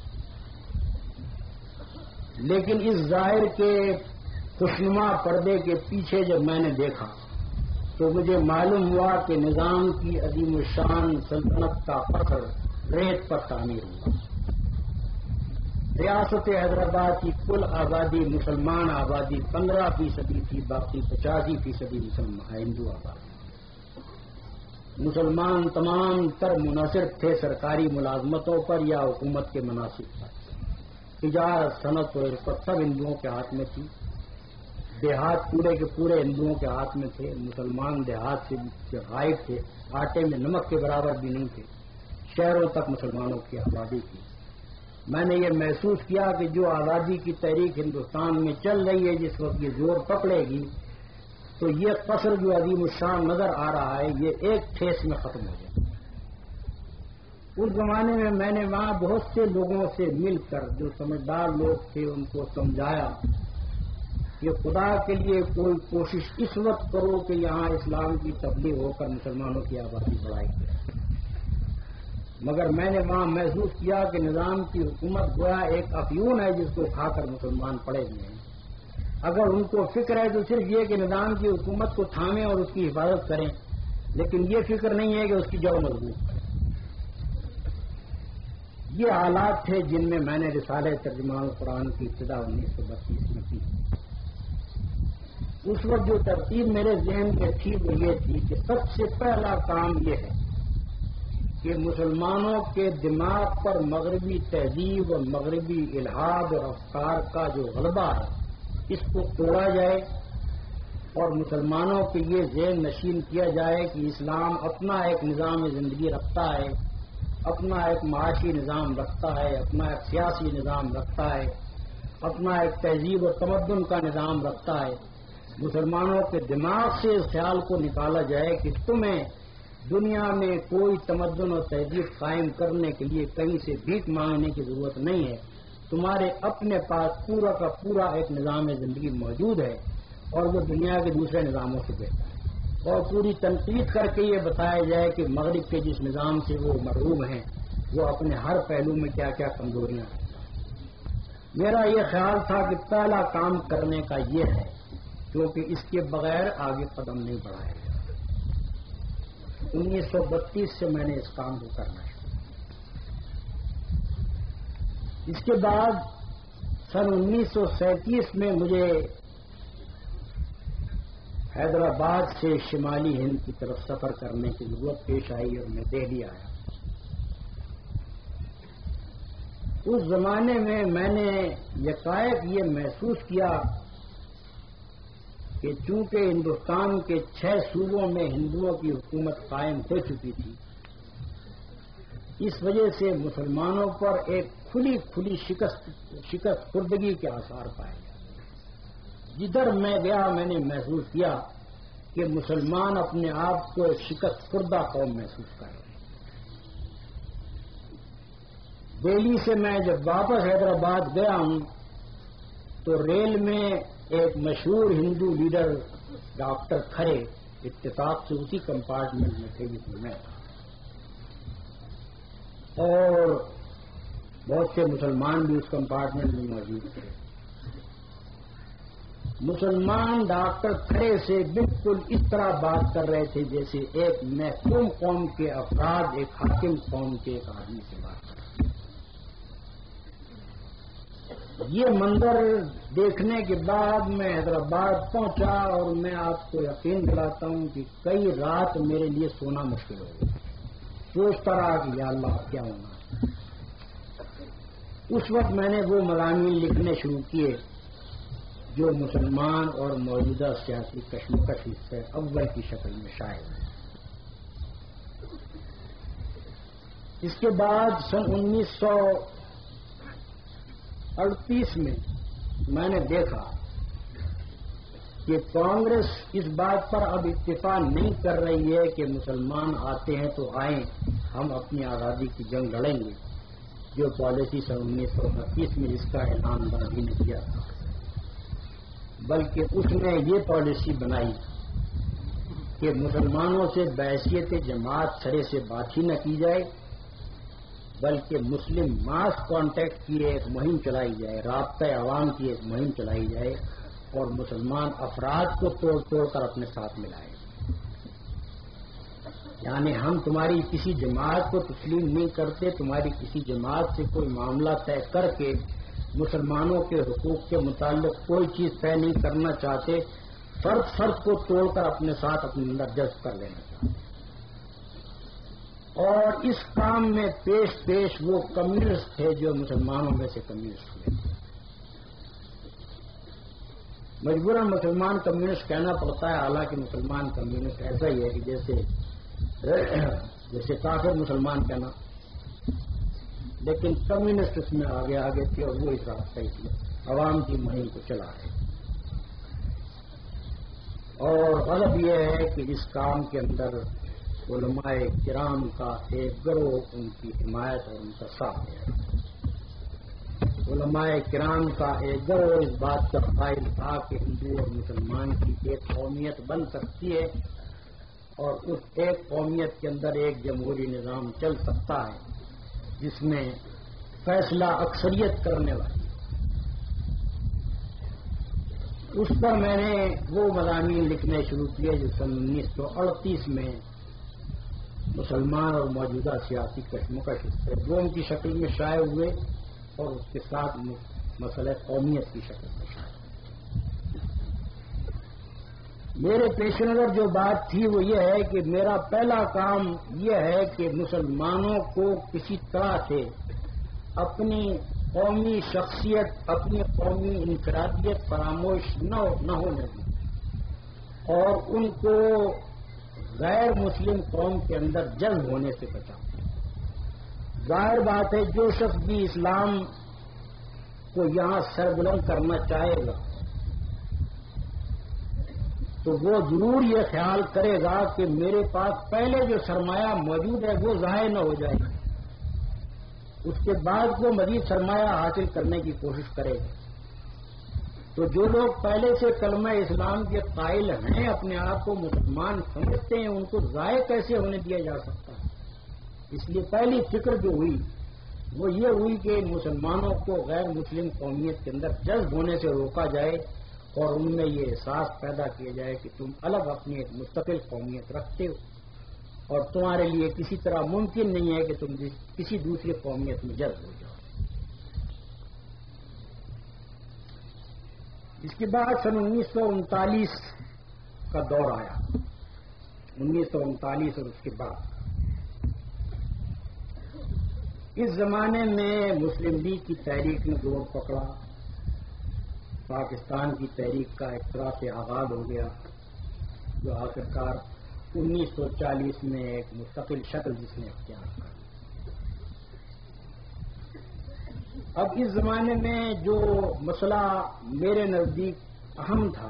لیکن اس ظاہر کے خوشنما پردے کے پیچھے جب میں نے دیکھا تو مجھے معلوم ہوا کہ نظام کی عظیم الشان سلطنت کا فخر ریت پر تعمیر ہوا۔ ریاست حیدرآباد کی کل آبادی مسلمان آبادی پندرہ فیصدی تھی، باقی پچاسی فیصدی مسلمان ہندو آبادی۔ مسلمان تمام تر منحصر تھے سرکاری ملازمتوں پر یا حکومت کے مناسب پر۔ تجارت، صنعت اور عرفت سب ہندوؤں کے ہاتھ میں تھی۔ دیہات پورے کے پورے ہندوؤں کے ہاتھ میں تھے۔ مسلمان دیہات سے غائب تھے، آٹے میں نمک کے برابر بھی نہیں تھے۔ شہروں تک مسلمانوں کی آبادی تھی۔ میں نے یہ محسوس کیا کہ جو آزادی کی تحریک ہندوستان میں چل رہی ہے، جس وقت یہ زور پکڑے گی تو یہ قصر جو عظیم الشان نظر آ رہا ہے یہ ایک ٹھیس میں ختم ہو جائے۔ اس زمانے میں میں نے وہاں بہت سے لوگوں سے مل کر، جو سمجھدار لوگ تھے، ان کو سمجھایا کہ خدا کے لیے کوئی کوشش اس وقت کرو کہ یہاں اسلام کی تبلیغ ہو کر مسلمانوں کی آبادی بڑھائی جائے۔ مگر میں نے وہاں محسوس کیا کہ نظام کی حکومت گویا ایک افیون ہے جس کو کھا کر مسلمان پڑے ہوئے ہیں۔ اگر ان کو فکر ہے تو صرف یہ کہ نظام کی حکومت کو تھامیں اور اس کی حفاظت کریں، لیکن یہ فکر نہیں ہے کہ اس کی جڑ مضبوط کریں۔ یہ حالات تھے جن میں میں نے رسالہ ترجمان قرآن کی ابتدا انیس سو بتیس میں کی۔ اس وقت جو ترتیب میرے ذہن میں تھی وہ یہ تھی کہ سب سے پہلا کام یہ ہے کہ مسلمانوں کے دماغ پر مغربی تہذیب اور مغربی الحاد اور افکار کا جو غلبہ ہے اس کو توڑا جائے اور مسلمانوں کے یہ ذہن نشین کیا جائے کہ اسلام اپنا ایک نظام زندگی رکھتا ہے، اپنا ایک معاشی نظام رکھتا ہے، اپنا ایک سیاسی نظام رکھتا ہے، اپنا ایک تہذیب و تمدن کا نظام رکھتا ہے۔ مسلمانوں کے دماغ سے اس خیال کو نکالا جائے کہ تمہیں دنیا میں کوئی تمدن اور تہذیب قائم کرنے کے لیے کہیں سے بھیک مانگنے کی ضرورت نہیں ہے، تمہارے اپنے پاس پورا کا پورا ایک نظام زندگی موجود ہے اور وہ دنیا کے دوسرے نظاموں سے بہتر ہے، اور پوری تنقید کر کے یہ بتایا جائے کہ مغرب کے جس نظام سے وہ محروم ہیں وہ اپنے ہر پہلو میں کیا کیا کمزوریاں ہیں۔ میرا یہ خیال تھا کہ پہلا کام کرنے کا یہ ہے، کیونکہ اس کے بغیر آگے قدم نہیں بڑھائے گا۔ انیس سو بتیس سے میں نے اس کام کو کرنا ہے۔ اس کے بعد سن انیس سو سینتیس میں مجھے حیدرآباد سے شمالی ہند کی طرف سفر کرنے کی ضرورت پیش آئی اور میں دہلی آیا۔ اس زمانے میں میں نے یکایک یہ محسوس کیا کہ چونکہ ہندوستان کے چھ صوبوں میں ہندوؤں کی حکومت قائم ہو چکی تھی، اس وجہ سے مسلمانوں پر ایک کھلی کھلی شکست شکست خوردگی کے آثار پائے گئے۔ جدھر میں گیا میں نے محسوس کیا کہ مسلمان اپنے آپ کو ایک شکست خوردہ قوم محسوس کر رہے ہیں۔ دہلی سے میں جب واپس حیدرآباد گیا ہوں تو ریل میں ایک مشہور ہندو لیڈر ڈاکٹر کھرے اتفاق سے اسی کمپارٹمنٹ میں تھے جس میں میں تھا، اور بہت سے مسلمان بھی اس کمپارٹمنٹ میں موجود تھے۔ مسلمان ڈاکٹر کھرے سے بالکل اس طرح بات کر رہے تھے جیسے ایک محکوم قوم کے افراد ایک حاکم قوم کے ایک آدمی سے بات کر رہے تھے۔ یہ منظر دیکھنے کے بعد میں حیدرآباد پہنچا اور میں آپ کو یقین دلاتا ہوں کہ کئی رات میرے لیے سونا مشکل ہو گیا۔ سوچتا رہا کہ یا اللہ کیا ہونا۔ اس وقت میں نے وہ مضامین لکھنے شروع کیے جو مسلمان اور موجودہ سیاسی کشمکش سے اول کی شکل میں شائع ہے۔ اس کے بعد سن انیس سو اڑتیس میں میں نے دیکھا کہ کانگریس اس بات پر اب اتفاق نہیں کر رہی ہے کہ مسلمان آتے ہیں تو آئیں، ہم اپنی آزادی کی جنگ لڑیں گے، جو پالیسی سن انیس سو اڑتیس میں اس کا اعلان بازی نے کیا تھا، بلکہ اس نے یہ پالیسی بنائی کہ مسلمانوں سے بحیثیت جماعت سرے سے بات ہی نہ کی جائے، بلکہ مسلم ماس کانٹیکٹ کی ایک مہم چلائی جائے، رابطہ عوام کی ایک مہم چلائی جائے اور مسلمان افراد کو توڑ توڑ کر اپنے ساتھ ملائے۔ یعنی ہم تمہاری کسی جماعت کو تسلیم نہیں کرتے، تمہاری کسی جماعت سے کوئی معاملہ طے کر کے مسلمانوں کے حقوق کے متعلق کوئی چیز طے نہیں کرنا چاہتے، فرد فرد کو توڑ کر اپنے ساتھ اپنے اندر جذب کر لینا چاہتے۔ اور اس کام میں پیش پیش وہ کمیونسٹ تھے جو مسلمانوں میں سے کمیونسٹ ہوئے۔ مجبوراً مسلمان کمیونسٹ کہنا پڑتا ہے، حالانکہ مسلمان کمیونسٹ ایسا ہی ہے کہ جیسے جیسے کافر مسلمان کہنا، لیکن کمیونسٹ اس میں آگے آگے تھے اور وہ اس راستہ اس میں عوام کی مہم کو چلا رہے۔ اور غلط یہ ہے کہ اس کام کے اندر علماء کرام کا ایک گروہ ان کی حمایت اور ان کا ساتھ ہے۔ علماء کرام کا ایک گروہ اس بات کا قائل تھا کہ ہندو اور مسلمان کی ایک قومیت بن سکتی ہے اور اس ایک قومیت کے اندر ایک جمہوری نظام چل سکتا ہے جس میں فیصلہ اکثریت کرنے والی۔ اس پر میں نے وہ مضامین لکھنے شروع کیے جو سن انیس سو اڑتیس میں مسلمان اور موجودہ سیاسی کشمکش دوم کی شکل میں شائع ہوئے اور اس کے ساتھ مسئلہ قومیت کی شکل میں شائع ہوئے۔ میرے پیش نظر جو بات تھی وہ یہ ہے کہ میرا پہلا کام یہ ہے کہ مسلمانوں کو کسی طرح سے اپنی قومی شخصیت، اپنی قومی انفرادیت فراموش نہ نہ ہونے دی اور ان کو غیر مسلم قوم کے اندر جذب ہونے سے بچا۔ ظاہر بات ہے جو شخص بھی اسلام کو یہاں سربلند کرنا چاہے گا تو وہ ضرور یہ خیال کرے گا کہ میرے پاس پہلے جو سرمایہ موجود ہے وہ ضائع نہ ہو جائے گا، اس کے بعد وہ مزید سرمایہ حاصل کرنے کی کوشش کرے گا۔ تو جو لوگ پہلے سے کلمہ اسلام کے قائل ہیں، اپنے آپ کو مسلمان سمجھتے ہیں، ان کو ضائع کیسے ہونے دیا جا سکتا ہے؟ اس لیے پہلی فکر جو ہوئی وہ یہ ہوئی کہ مسلمانوں کو غیر مسلم قومیت کے اندر جذب ہونے سے روکا جائے اور ان میں یہ احساس پیدا کیا جائے کہ تم الگ اپنی ایک مستقل قومیت رکھتے ہو اور تمہارے لیے کسی طرح ممکن نہیں ہے کہ تم کسی دوسری قومیت میں جذب ہو جاؤ۔ اس کے بعد سن انیس سو انتالیس کا دور آیا، انیس سو انتالیس اور اس کے بعد اس زمانے میں مسلم لیگ کی تحریک نے زور پکڑا، پاکستان کی تحریک کا ایک طرح سے آغاز ہو گیا، جو آخرکار انیس سو چالیس میں ایک مستقل شکل جس نے اختیار کر۔ اب اس زمانے میں جو مسئلہ میرے نزدیک اہم تھا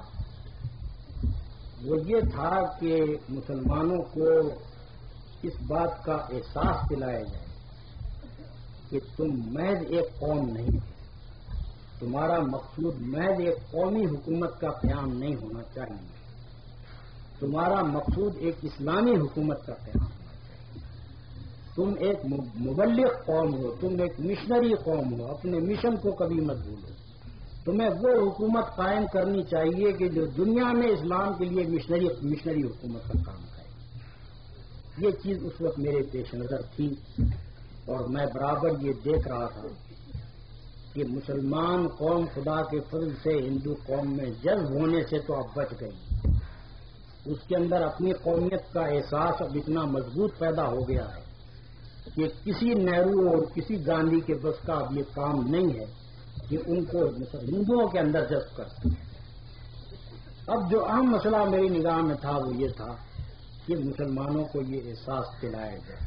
وہ یہ تھا کہ مسلمانوں کو اس بات کا احساس دلایا جائے کہ تم محض ایک قوم نہیں، تمہارا مقصود محض ایک قومی حکومت کا قیام نہیں ہونا چاہیے، تمہارا مقصود ایک اسلامی حکومت کا قیام ہونا چاہیے۔ تم ایک مبلغ قوم ہو، تم ایک مشنری قوم ہو، اپنے مشن کو کبھی مت بھولو۔ تمہیں وہ حکومت قائم کرنی چاہیے کہ جو دنیا میں اسلام کے لیے مشنری مشنری حکومت کا کام کرے۔ یہ چیز اس وقت میرے پیش نظر تھی، اور میں برابر یہ دیکھ رہا تھا کہ مسلمان قوم خدا کے فضل سے ہندو قوم میں جذب ہونے سے تو اب بچ گئی، اس کے اندر اپنی قومیت کا احساس اب اتنا مضبوط پیدا ہو گیا ہے کہ کسی نہرو اور کسی گاندھی کے بس کا اب یہ کام نہیں ہے کہ ان کو ہندوؤں کے اندر جذب کر سکیں۔ اب جو اہم مسئلہ میری نگاہ میں تھا وہ یہ تھا کہ مسلمانوں کو یہ احساس دلایا جائے۔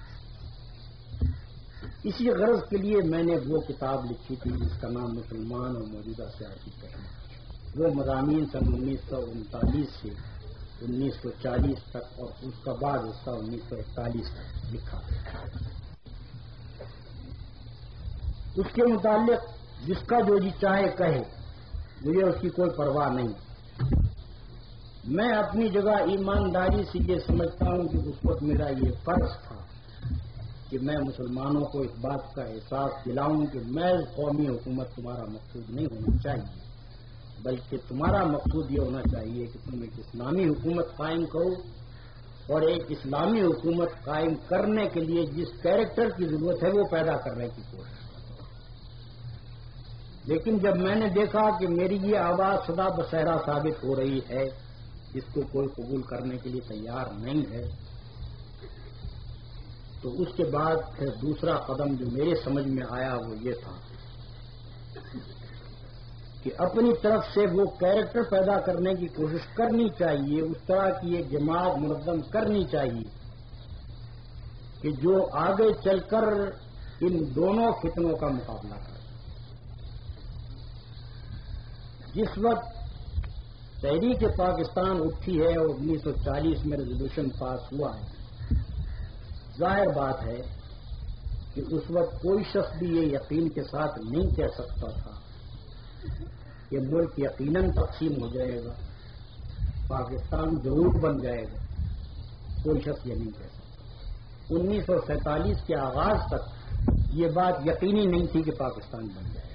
اسی غرض کے لیے میں نے وہ کتاب لکھی تھی جس کا نام مسلمان اور موجودہ سیاسی تحریک۔ وہ مضامین سن انیس سو انتالیس سے انیس سو چالیس تک اور اس کا بعد حصہ انیس سو اکتالیس تک لکھا۔ اس کے متعلق جس کا جو جی چاہے کہے، مجھے اس کی کوئی پرواہ نہیں۔ میں اپنی جگہ ایمانداری سے یہ سمجھتا ہوں کہ اس وقت میرا یہ فرض تھا کہ میں مسلمانوں کو اس بات کا احساس دلاؤں کہ محض قومی حکومت تمہارا مقصود نہیں ہونا چاہیے، بلکہ تمہارا مقصود یہ ہونا چاہیے کہ تم ایک اسلامی حکومت قائم کرو، اور ایک اسلامی حکومت قائم کرنے کے لیے جس کیریکٹر کی ضرورت ہے وہ پیدا کرنے کی کوشش کرو۔ لیکن جب میں نے دیکھا کہ میری یہ آواز سدا بصیرہ ثابت ہو رہی ہے، اس کو کوئی قبول کرنے کے لیے تیار نہیں ہے، تو اس کے بعد پھر دوسرا قدم جو میرے سمجھ میں آیا وہ یہ تھا کہ اپنی طرف سے وہ کیریکٹر پیدا کرنے کی کوشش کرنی چاہیے، اس طرح کی ایک جماعت منظم کرنی چاہیے کہ جو آگے چل کر ان دونوں فتنوں کا مقابلہ کرے۔ جس وقت تحریک پاکستان اٹھی ہے اور انیس سو چالیس میں ریزولوشن پاس ہوا ہے، ظاہر بات ہے کہ اس وقت کوئی شخص بھی یہ یقین کے ساتھ نہیں کہہ سکتا تھا کہ ملک یقیناً تقسیم ہو جائے گا، پاکستان ضرور بن جائے گا، کوئی شخص یہ نہیں کہہ سکتا۔ انیس سو سینتالیس کے آغاز تک یہ بات یقینی نہیں تھی کہ پاکستان بن جائے گا۔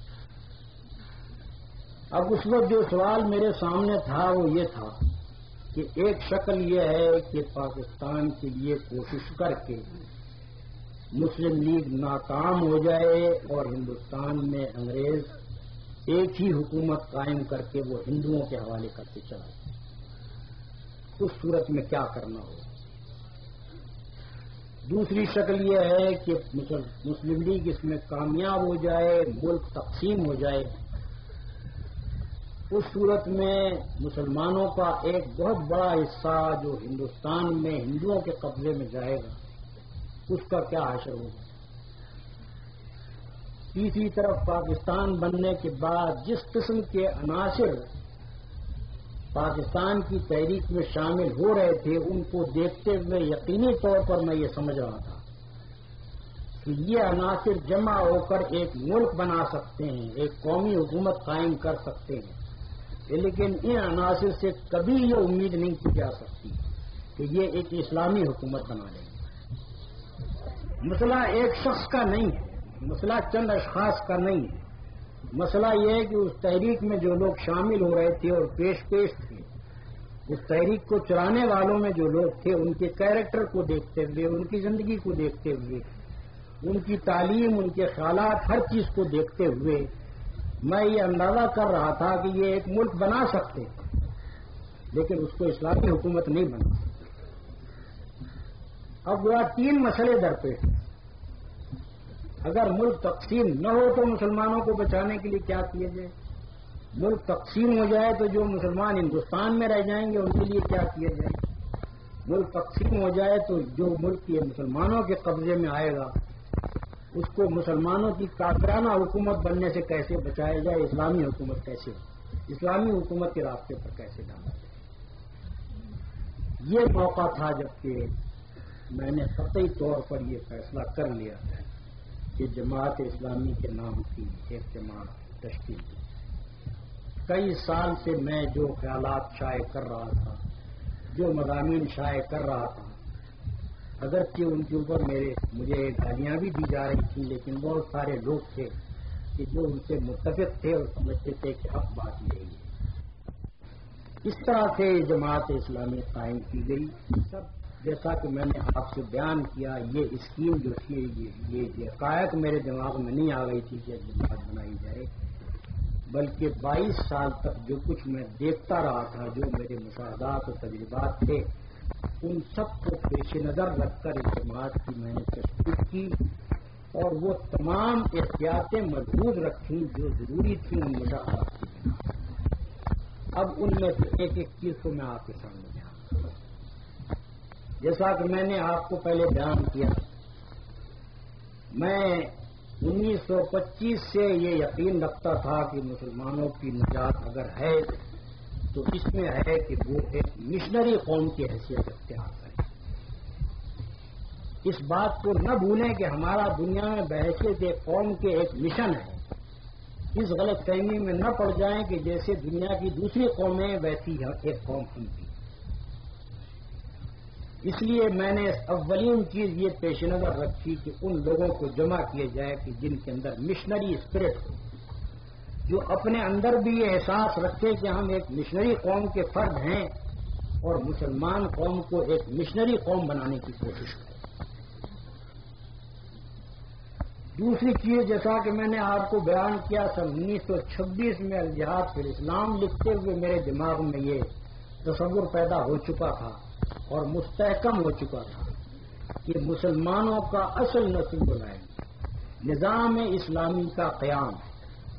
اب اس وقت جو سوال میرے سامنے تھا وہ یہ تھا کہ ایک شکل یہ ہے کہ پاکستان کے لیے کوشش کر کے مسلم لیگ ناکام ہو جائے اور ہندوستان میں انگریز ایک ہی حکومت قائم کر کے وہ ہندوؤں کے حوالے کر کے چلائے۔ اس صورت میں کیا کرنا ہو۔ دوسری شکل یہ ہے کہ مسلم لیگ اس میں کامیاب ہو جائے، ملک تقسیم ہو جائے، اس صورت میں مسلمانوں کا ایک بہت بڑا حصہ جو ہندوستان میں ہندوؤں کے قبضے میں جائے گا، اس کا کیا حشر ہوگا۔ تیسری طرف پاکستان بننے کے بعد جس قسم کے عناصر پاکستان کی تحریک میں شامل ہو رہے تھے، ان کو دیکھتے ہوئے یقینی طور پر میں یہ سمجھ رہا تھا کہ یہ عناصر جمع ہو کر ایک ملک بنا سکتے ہیں، ایک قومی حکومت قائم کر سکتے ہیں، لیکن ان عناصر سے کبھی یہ امید نہیں کی جا سکتی کہ یہ ایک اسلامی حکومت بنا لیں گے۔ مسئلہ ایک شخص کا نہیں ہے، مسئلہ چند اشخاص کا نہیں ہے، مسئلہ یہ ہے کہ اس تحریک میں جو لوگ شامل ہو رہے تھے اور پیش پیش تھے، اس تحریک کو چلانے والوں میں جو لوگ تھے، ان کے کیریکٹر کو دیکھتے ہوئے، ان کی زندگی کو دیکھتے ہوئے، ان کی تعلیم، ان کے خیالات، ہر چیز کو دیکھتے ہوئے میں یہ اندازہ کر رہا تھا کہ یہ ایک ملک بنا سکتے، لیکن اس کو اسلامی حکومت نہیں بنا سکتے۔ اب وہ تین مسئلے درپیش ہیں۔ اگر ملک تقسیم نہ ہو تو مسلمانوں کو بچانے کے لیے کیا کیا جائے؟ ملک تقسیم ہو جائے تو جو مسلمان ہندوستان میں رہ جائیں گے ان کے لیے کیا کیا جائے؟ ملک تقسیم ہو جائے تو جو ملک کے مسلمانوں کے قبضے میں آئے گا اس کو مسلمانوں کی کافرانہ حکومت بننے سے کیسے بچایا جائے؟ اسلامی حکومت کیسے ہو؟ اسلامی حکومت کے راستے پر کیسے ڈالا جائے؟ یہ موقع تھا جبکہ میں نے قطعی طور پر یہ فیصلہ کر لیا ہے کہ جماعت اسلامی کے نام کی ایک جماعت تشکیل کی۔ کئی سال سے میں جو خیالات شائع کر رہا تھا، جو مضامین شائع کر رہا تھا، اگرچہ ان کے اوپر میرے مجھے گالیاں بھی دی جا رہی تھیں، لیکن بہت سارے لوگ تھے کہ جو ان سے متفق تھے اور سمجھتے تھے کہ حق بات یہی ہے۔ اس طرح سے جماعت اسلامی قائم کی گئی۔ سب جیسا کہ میں نے آپ سے بیان کیا، یہ اسکیم جو تھی، یہ عقائد میرے دماغ میں نہیں آ گئی تھی کہ جماعت بنائی جائے، بلکہ بائیس سال تک جو کچھ میں دیکھتا رہا تھا، جو میرے مشاہدات اور تجربات تھے، ان سب کو پیش نظر رکھ کر اس جماعت کی میں نے تشکیل کی اور وہ تمام احتیاطیں محفوظ رکھیں جو ضروری تھیں ان مشاہدات کی بنا۔ اب ان میں سے ایک ایک چیز کو میں آپ کے سامنے بیان کروں۔ جیسا کہ میں نے آپ کو پہلے بیان کیا، میں انیس سو پچیس سے یہ یقین رکھتا تھا کہ مسلمانوں کی نجات اگر ہے تو اس میں ہے کہ وہ ایک مشنری قوم کی حیثیت اختیار کرے۔ اس بات کو نہ بھولیں کہ ہمارا دنیا میں بحیثیت ایک قوم کے ایک مشن ہے۔ اس غلط فہمی میں نہ پڑ جائیں کہ جیسے دنیا کی دوسری قومیں ویسی ایک قوم ہم بھی۔ اس لیے میں نے اولین چیز یہ پیش نظر رکھی کہ ان لوگوں کو جمع کیا جائے کہ جن کے اندر مشنری اسپرٹ ہو، جو اپنے اندر بھی یہ احساس رکھے کہ ہم ایک مشنری قوم کے فرد ہیں اور مسلمان قوم کو ایک مشنری قوم بنانے کی کوشش کریں۔ دوسری چیز، جیسا کہ میں نے آپ کو بیان کیا، سن انیس سو چھبیس میں الجہاد فی الاسلام لکھتے ہوئے میرے دماغ میں یہ تصور پیدا ہو چکا تھا اور مستحکم ہو چکا تھا کہ مسلمانوں کا اصل نسل العین نظام اسلامی کا قیام ہے۔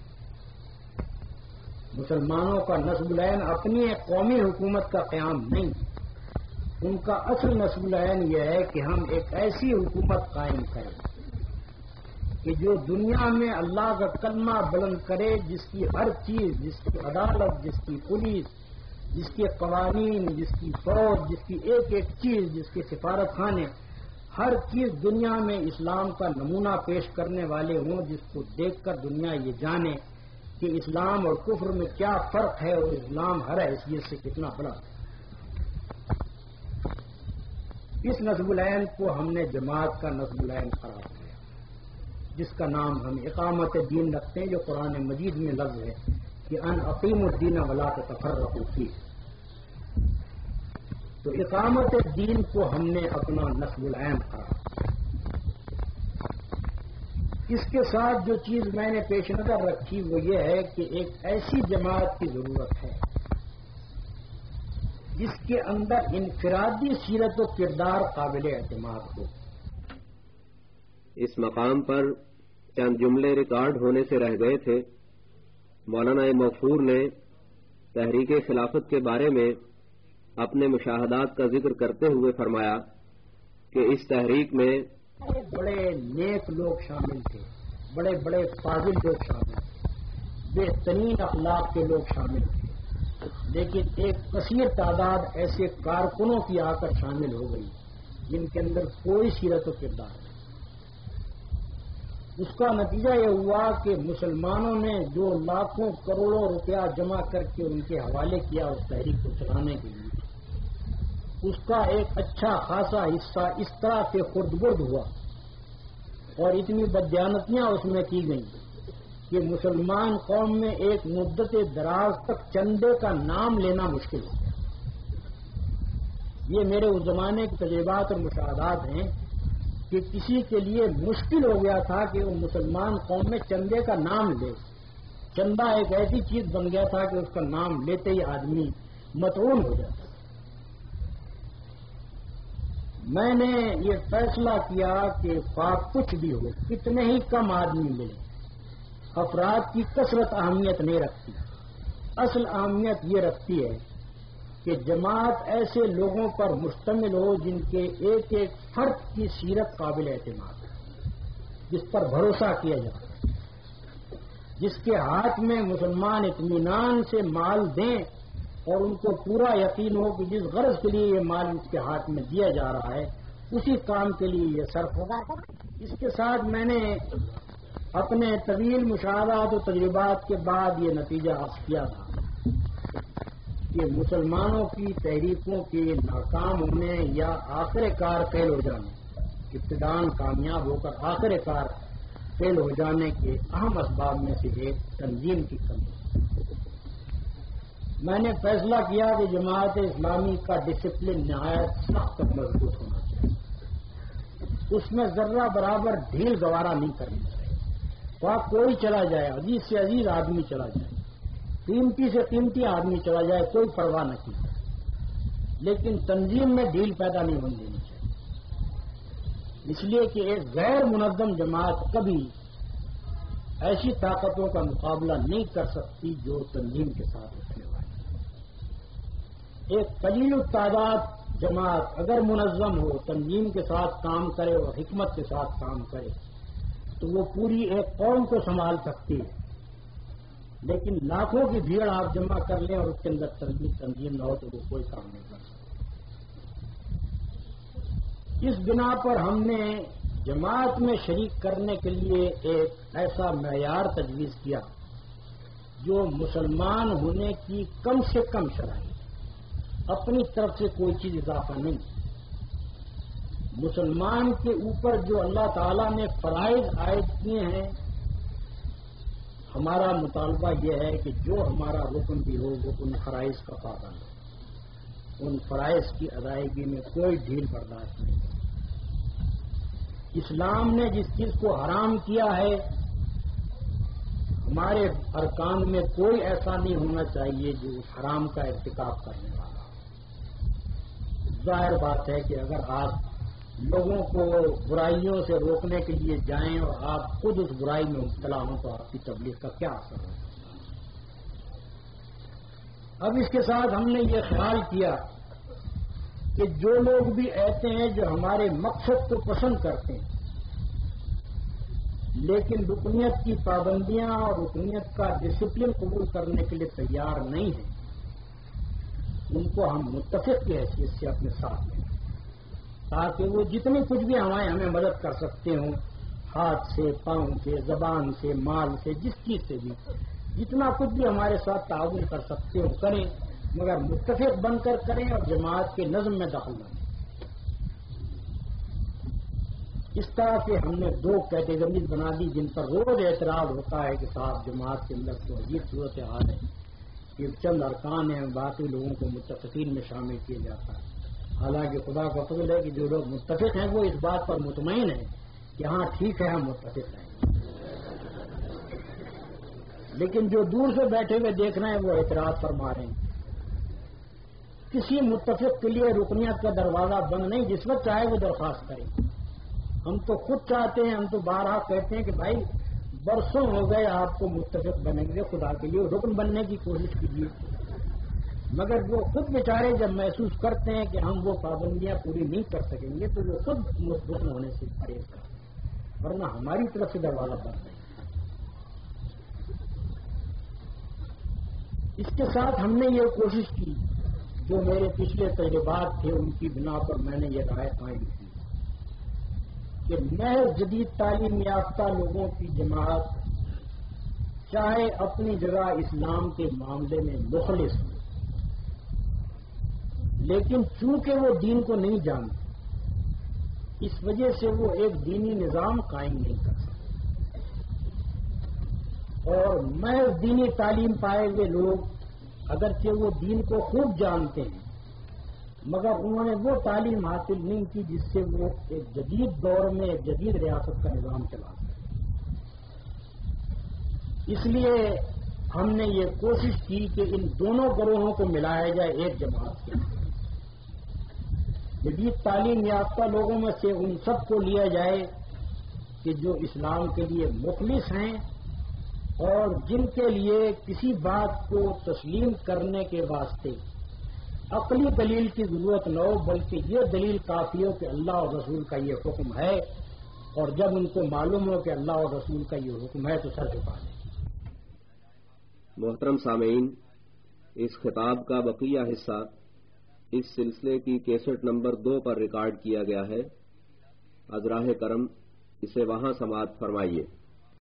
مسلمانوں کا نسب العین اپنی ایک قومی حکومت کا قیام نہیں، ان کا اصل نسب العین یہ ہے کہ ہم ایک ایسی حکومت قائم کریں کہ جو دنیا میں اللہ کا کلمہ بلند کرے، جس کی ہر چیز، جس کی عدالت، جس کی پولیس، جس کے قوانین، جس کی فوج، جس کی ایک ایک چیز، جس کے سفارت خانے، ہر چیز دنیا میں اسلام کا نمونہ پیش کرنے والے ہوں، جس کو دیکھ کر دنیا یہ جانے کہ اسلام اور کفر میں کیا فرق ہے اور اسلام ہر حیثیت سے کتنا بڑا ہے۔ اس نسب العین کو ہم نے جماعت کا نسب العین قرار دیا، جس کا نام ہم اقامت دین رکھتے ہیں، جو قرآن مجید میں لفظ ہے کہ ان اقیموا الدین ولا تتفرقوا فیہ۔ تو اقامت دین کو ہم نے اپنا نسب العین قرار دیا۔ اس کے ساتھ جو چیز میں نے پیش نظر رکھی وہ یہ ہے کہ ایک ایسی جماعت کی ضرورت ہے جس کے اندر انفرادی سیرت و کردار قابل اعتماد ہو۔ اس مقام پر چند جملے ریکارڈ ہونے سے رہ گئے تھے۔ مولانا مغفور نے تحریک خلافت کے بارے میں اپنے مشاہدات کا ذکر کرتے ہوئے فرمایا کہ اس تحریک میں بڑے نیک لوگ شامل تھے، بڑے بڑے فاضل لوگ شامل تھے، بہترین اخلاق کے لوگ شامل تھے، لیکن ایک کثیر تعداد ایسے کارکنوں کی آ کر شامل ہو گئی جن کے اندر کوئی سیرت و کردار نہیں۔ اس کا نتیجہ یہ ہوا کہ مسلمانوں نے جو لاکھوں کروڑوں روپیہ جمع کر کے ان کے حوالے کیا اس تحریک کو چلانے کے لیے، اس کا ایک اچھا خاصا حصہ اس طرح سے خرد برد ہوا اور اتنی بددیانتیاں اس میں کی گئیں کہ مسلمان قوم میں ایک مدت دراز تک چندے کا نام لینا مشکل ہو گیا۔ یہ میرے اس زمانے کے تجربات اور مشاہدات ہیں کہ کسی کے لیے مشکل ہو گیا تھا کہ وہ مسلمان قوم میں چندے کا نام لے۔ چندہ ایک ایسی چیز بن گیا تھا کہ اس کا نام لیتے ہی آدمی مطعون ہو جاتا۔ میں نے یہ فیصلہ کیا کہ خواہ کچھ بھی ہو، کتنے ہی کم آدمی ملے، افراد کی کثرت اہمیت نہیں رکھتی، اصل اہمیت یہ رکھتی ہے کہ جماعت ایسے لوگوں پر مشتمل ہو جن کے ایک ایک فرد کی سیرت قابل اعتماد ہے، جس پر بھروسہ کیا جاتا ہے، جس کے ہاتھ میں مسلمان اطمینان سے مال دیں اور ان کو پورا یقین ہو کہ جس غرض کے لیے یہ مال اس کے ہاتھ میں دیا جا رہا ہے اسی کام کے لیے یہ صرف ہوگا۔ اس کے ساتھ میں نے اپنے طویل مشاہدات و تجربات کے بعد یہ نتیجہ حاصل کیا تھا کہ مسلمانوں کی تحریکوں کے ناکام ہونے یا آخر کار فیل ہو جانے، ابتدان کامیاب ہو کر آخر کار فیل ہو جانے کے اہم اسباب میں سے ایک تنظیم کی کمی۔ میں نے فیصلہ کیا کہ جماعت اسلامی کا ڈسپلن نہایت سخت اور مضبوط ہونا چاہیے، اس میں ذرہ برابر ڈھیل گوارا نہیں کرنی چاہیے، وہاں کوئی چلا جائے، عزیز سے عزیز آدمی چلا جائے، قیمتی سے قیمتی آدمی چلا جائے، کوئی پرواہ نہ کی، لیکن تنظیم میں ڈھیل پیدا نہیں ہونے دینی چاہیے، اس لیے کہ ایک غیر منظم جماعت کبھی ایسی طاقتوں کا مقابلہ نہیں کر سکتی جو تنظیم کے ساتھ اٹھنے والی۔ ایک قلیل التعداد جماعت اگر منظم ہو، تنظیم کے ساتھ کام کرے اور حکمت کے ساتھ کام کرے تو وہ پوری ایک قوم کو سنبھال سکتی ہے، لیکن لاکھوں کی بھیڑ آپ جمع کر لیں اور اس کے اندر تنظیم نہ ہو تو وہ کوئی کام نہیں کر سکتا۔ اس بنا پر ہم نے جماعت میں شریک کرنے کے لیے ایک ایسا معیار تجویز کیا جو مسلمان ہونے کی کم سے کم شرائط، اپنی طرف سے کوئی چیز اضافہ نہیں، مسلمان کے اوپر جو اللہ تعالیٰ نے فرائض عائد کیے ہیں، ہمارا مطالبہ یہ ہے کہ جو ہمارا رکن بھی ہو وہ ان فرائض کا پابند ہو، ان فرائض کی ادائیگی میں کوئی ڈھیل برداشت نہیں۔ اسلام نے جس چیز کو حرام کیا ہے ہمارے ارکان میں کوئی ایسا نہیں ہونا چاہیے جو اس حرام کا ارتکاب کرنے والا۔ ظاہر بات ہے کہ اگر آپ لوگوں کو برائیوں سے روکنے کے لیے جائیں اور آپ خود اس برائی میں مبتلا ہوں تو آپ کی تبلیغ کا کیا اثر ہوگا۔ اب اس کے ساتھ ہم نے یہ خیال کیا کہ جو لوگ بھی ایسے ہیں جو ہمارے مقصد کو پسند کرتے ہیں لیکن رکنیت کی پابندیاں اور رکنیت کا ڈسپلن قبول کرنے کے لیے تیار نہیں ہیں، ان کو ہم متفق کی حیثیت سے اپنے ساتھ لیں تاکہ وہ جتنی کچھ بھی ہمیں ہمیں مدد کر سکتے ہوں، ہاتھ سے، پاؤں سے، زبان سے، مال سے، جس چیز سے بھی جتنا کچھ بھی ہمارے ساتھ تعاون کر سکتے ہو کریں، مگر متفق بن کر کریں اور جماعت کے نظم میں دخل نہ دیں۔ اس طرح سے ہم نے دو کیٹیگریز بنا دی جن پر روز اعتراض ہوتا ہے کہ صاحب جماعت کے اندر تو عجیب صورت حال ہے کہ چند ارکان ہیں، باقی لوگوں کو متفقین میں شامل کیا جاتا ہے۔ حالانکہ خدا کا فضل ہے کہ جو لوگ متفق ہیں وہ اس بات پر مطمئن ہیں کہ ہاں ٹھیک ہے ہم متفق ہیں، لیکن جو دور سے بیٹھے ہوئے دیکھ رہے ہیں وہ اعتراض فرما رہے ہیں۔ کسی متفق کے لیے رکنیت کا دروازہ بند نہیں، جس وقت چاہے وہ درخواست کرے۔ ہم تو خود چاہتے ہیں، ہم تو بارہا کہتے ہیں کہ بھائی برسوں ہو گئے آپ کو متفق بنیں گے، خدا کے لیے رکن بننے کی کوشش کیجیے، مگر وہ خود بیچارے جب محسوس کرتے ہیں کہ ہم وہ پابندیاں پوری نہیں کر سکیں گے تو وہ خود رکن ہونے سے پرہیز کرتے ہیں، ورنہ ہماری طرف سے دروازہ بند نہیں۔ اس کے ساتھ ہم نے یہ کوشش کی، جو میرے پچھلے تجربات تھے ان کی بنا پر میں نے یہ رائے قائم کی کہ محض جدید تعلیم یافتہ لوگوں کی جماعت چاہے اپنی جگہ اسلام کے معاملے میں مخلص ہو، لیکن چونکہ وہ دین کو نہیں جانتے اس وجہ سے وہ ایک دینی نظام قائم نہیں کر سکتے، اور محض دینی تعلیم پائے ہوئے لوگ اگرچہ وہ دین کو خوب جانتے ہیں مگر انہوں نے وہ تعلیم حاصل نہیں کی جس سے وہ ایک جدید دور میں ایک جدید ریاست کا نظام چلا سکے۔ اس لیے ہم نے یہ کوشش کی کہ ان دونوں گروہوں کو ملایا جائے ایک جماعت کے، جدید تعلیم یافتہ لوگوں میں سے ان سب کو لیا جائے کہ جو اسلام کے لیے مخلص ہیں اور جن کے لیے کسی بات کو تسلیم کرنے کے واسطے عقلی دلیل کی ضرورت نہ ہو، بلکہ یہ دلیل کافی ہو کہ اللہ اور رسول کا یہ حکم ہے، اور جب ان کو معلوم ہو کہ اللہ اور رسول کا یہ حکم ہے تو سر جھکا دیں۔ محترم سامعین، اس خطاب کا بقیہ حصہ اس سلسلے کی کیسٹ نمبر دو پر ریکارڈ کیا گیا ہے۔ از راہ کرم اسے وہاں سماعت فرمائیے۔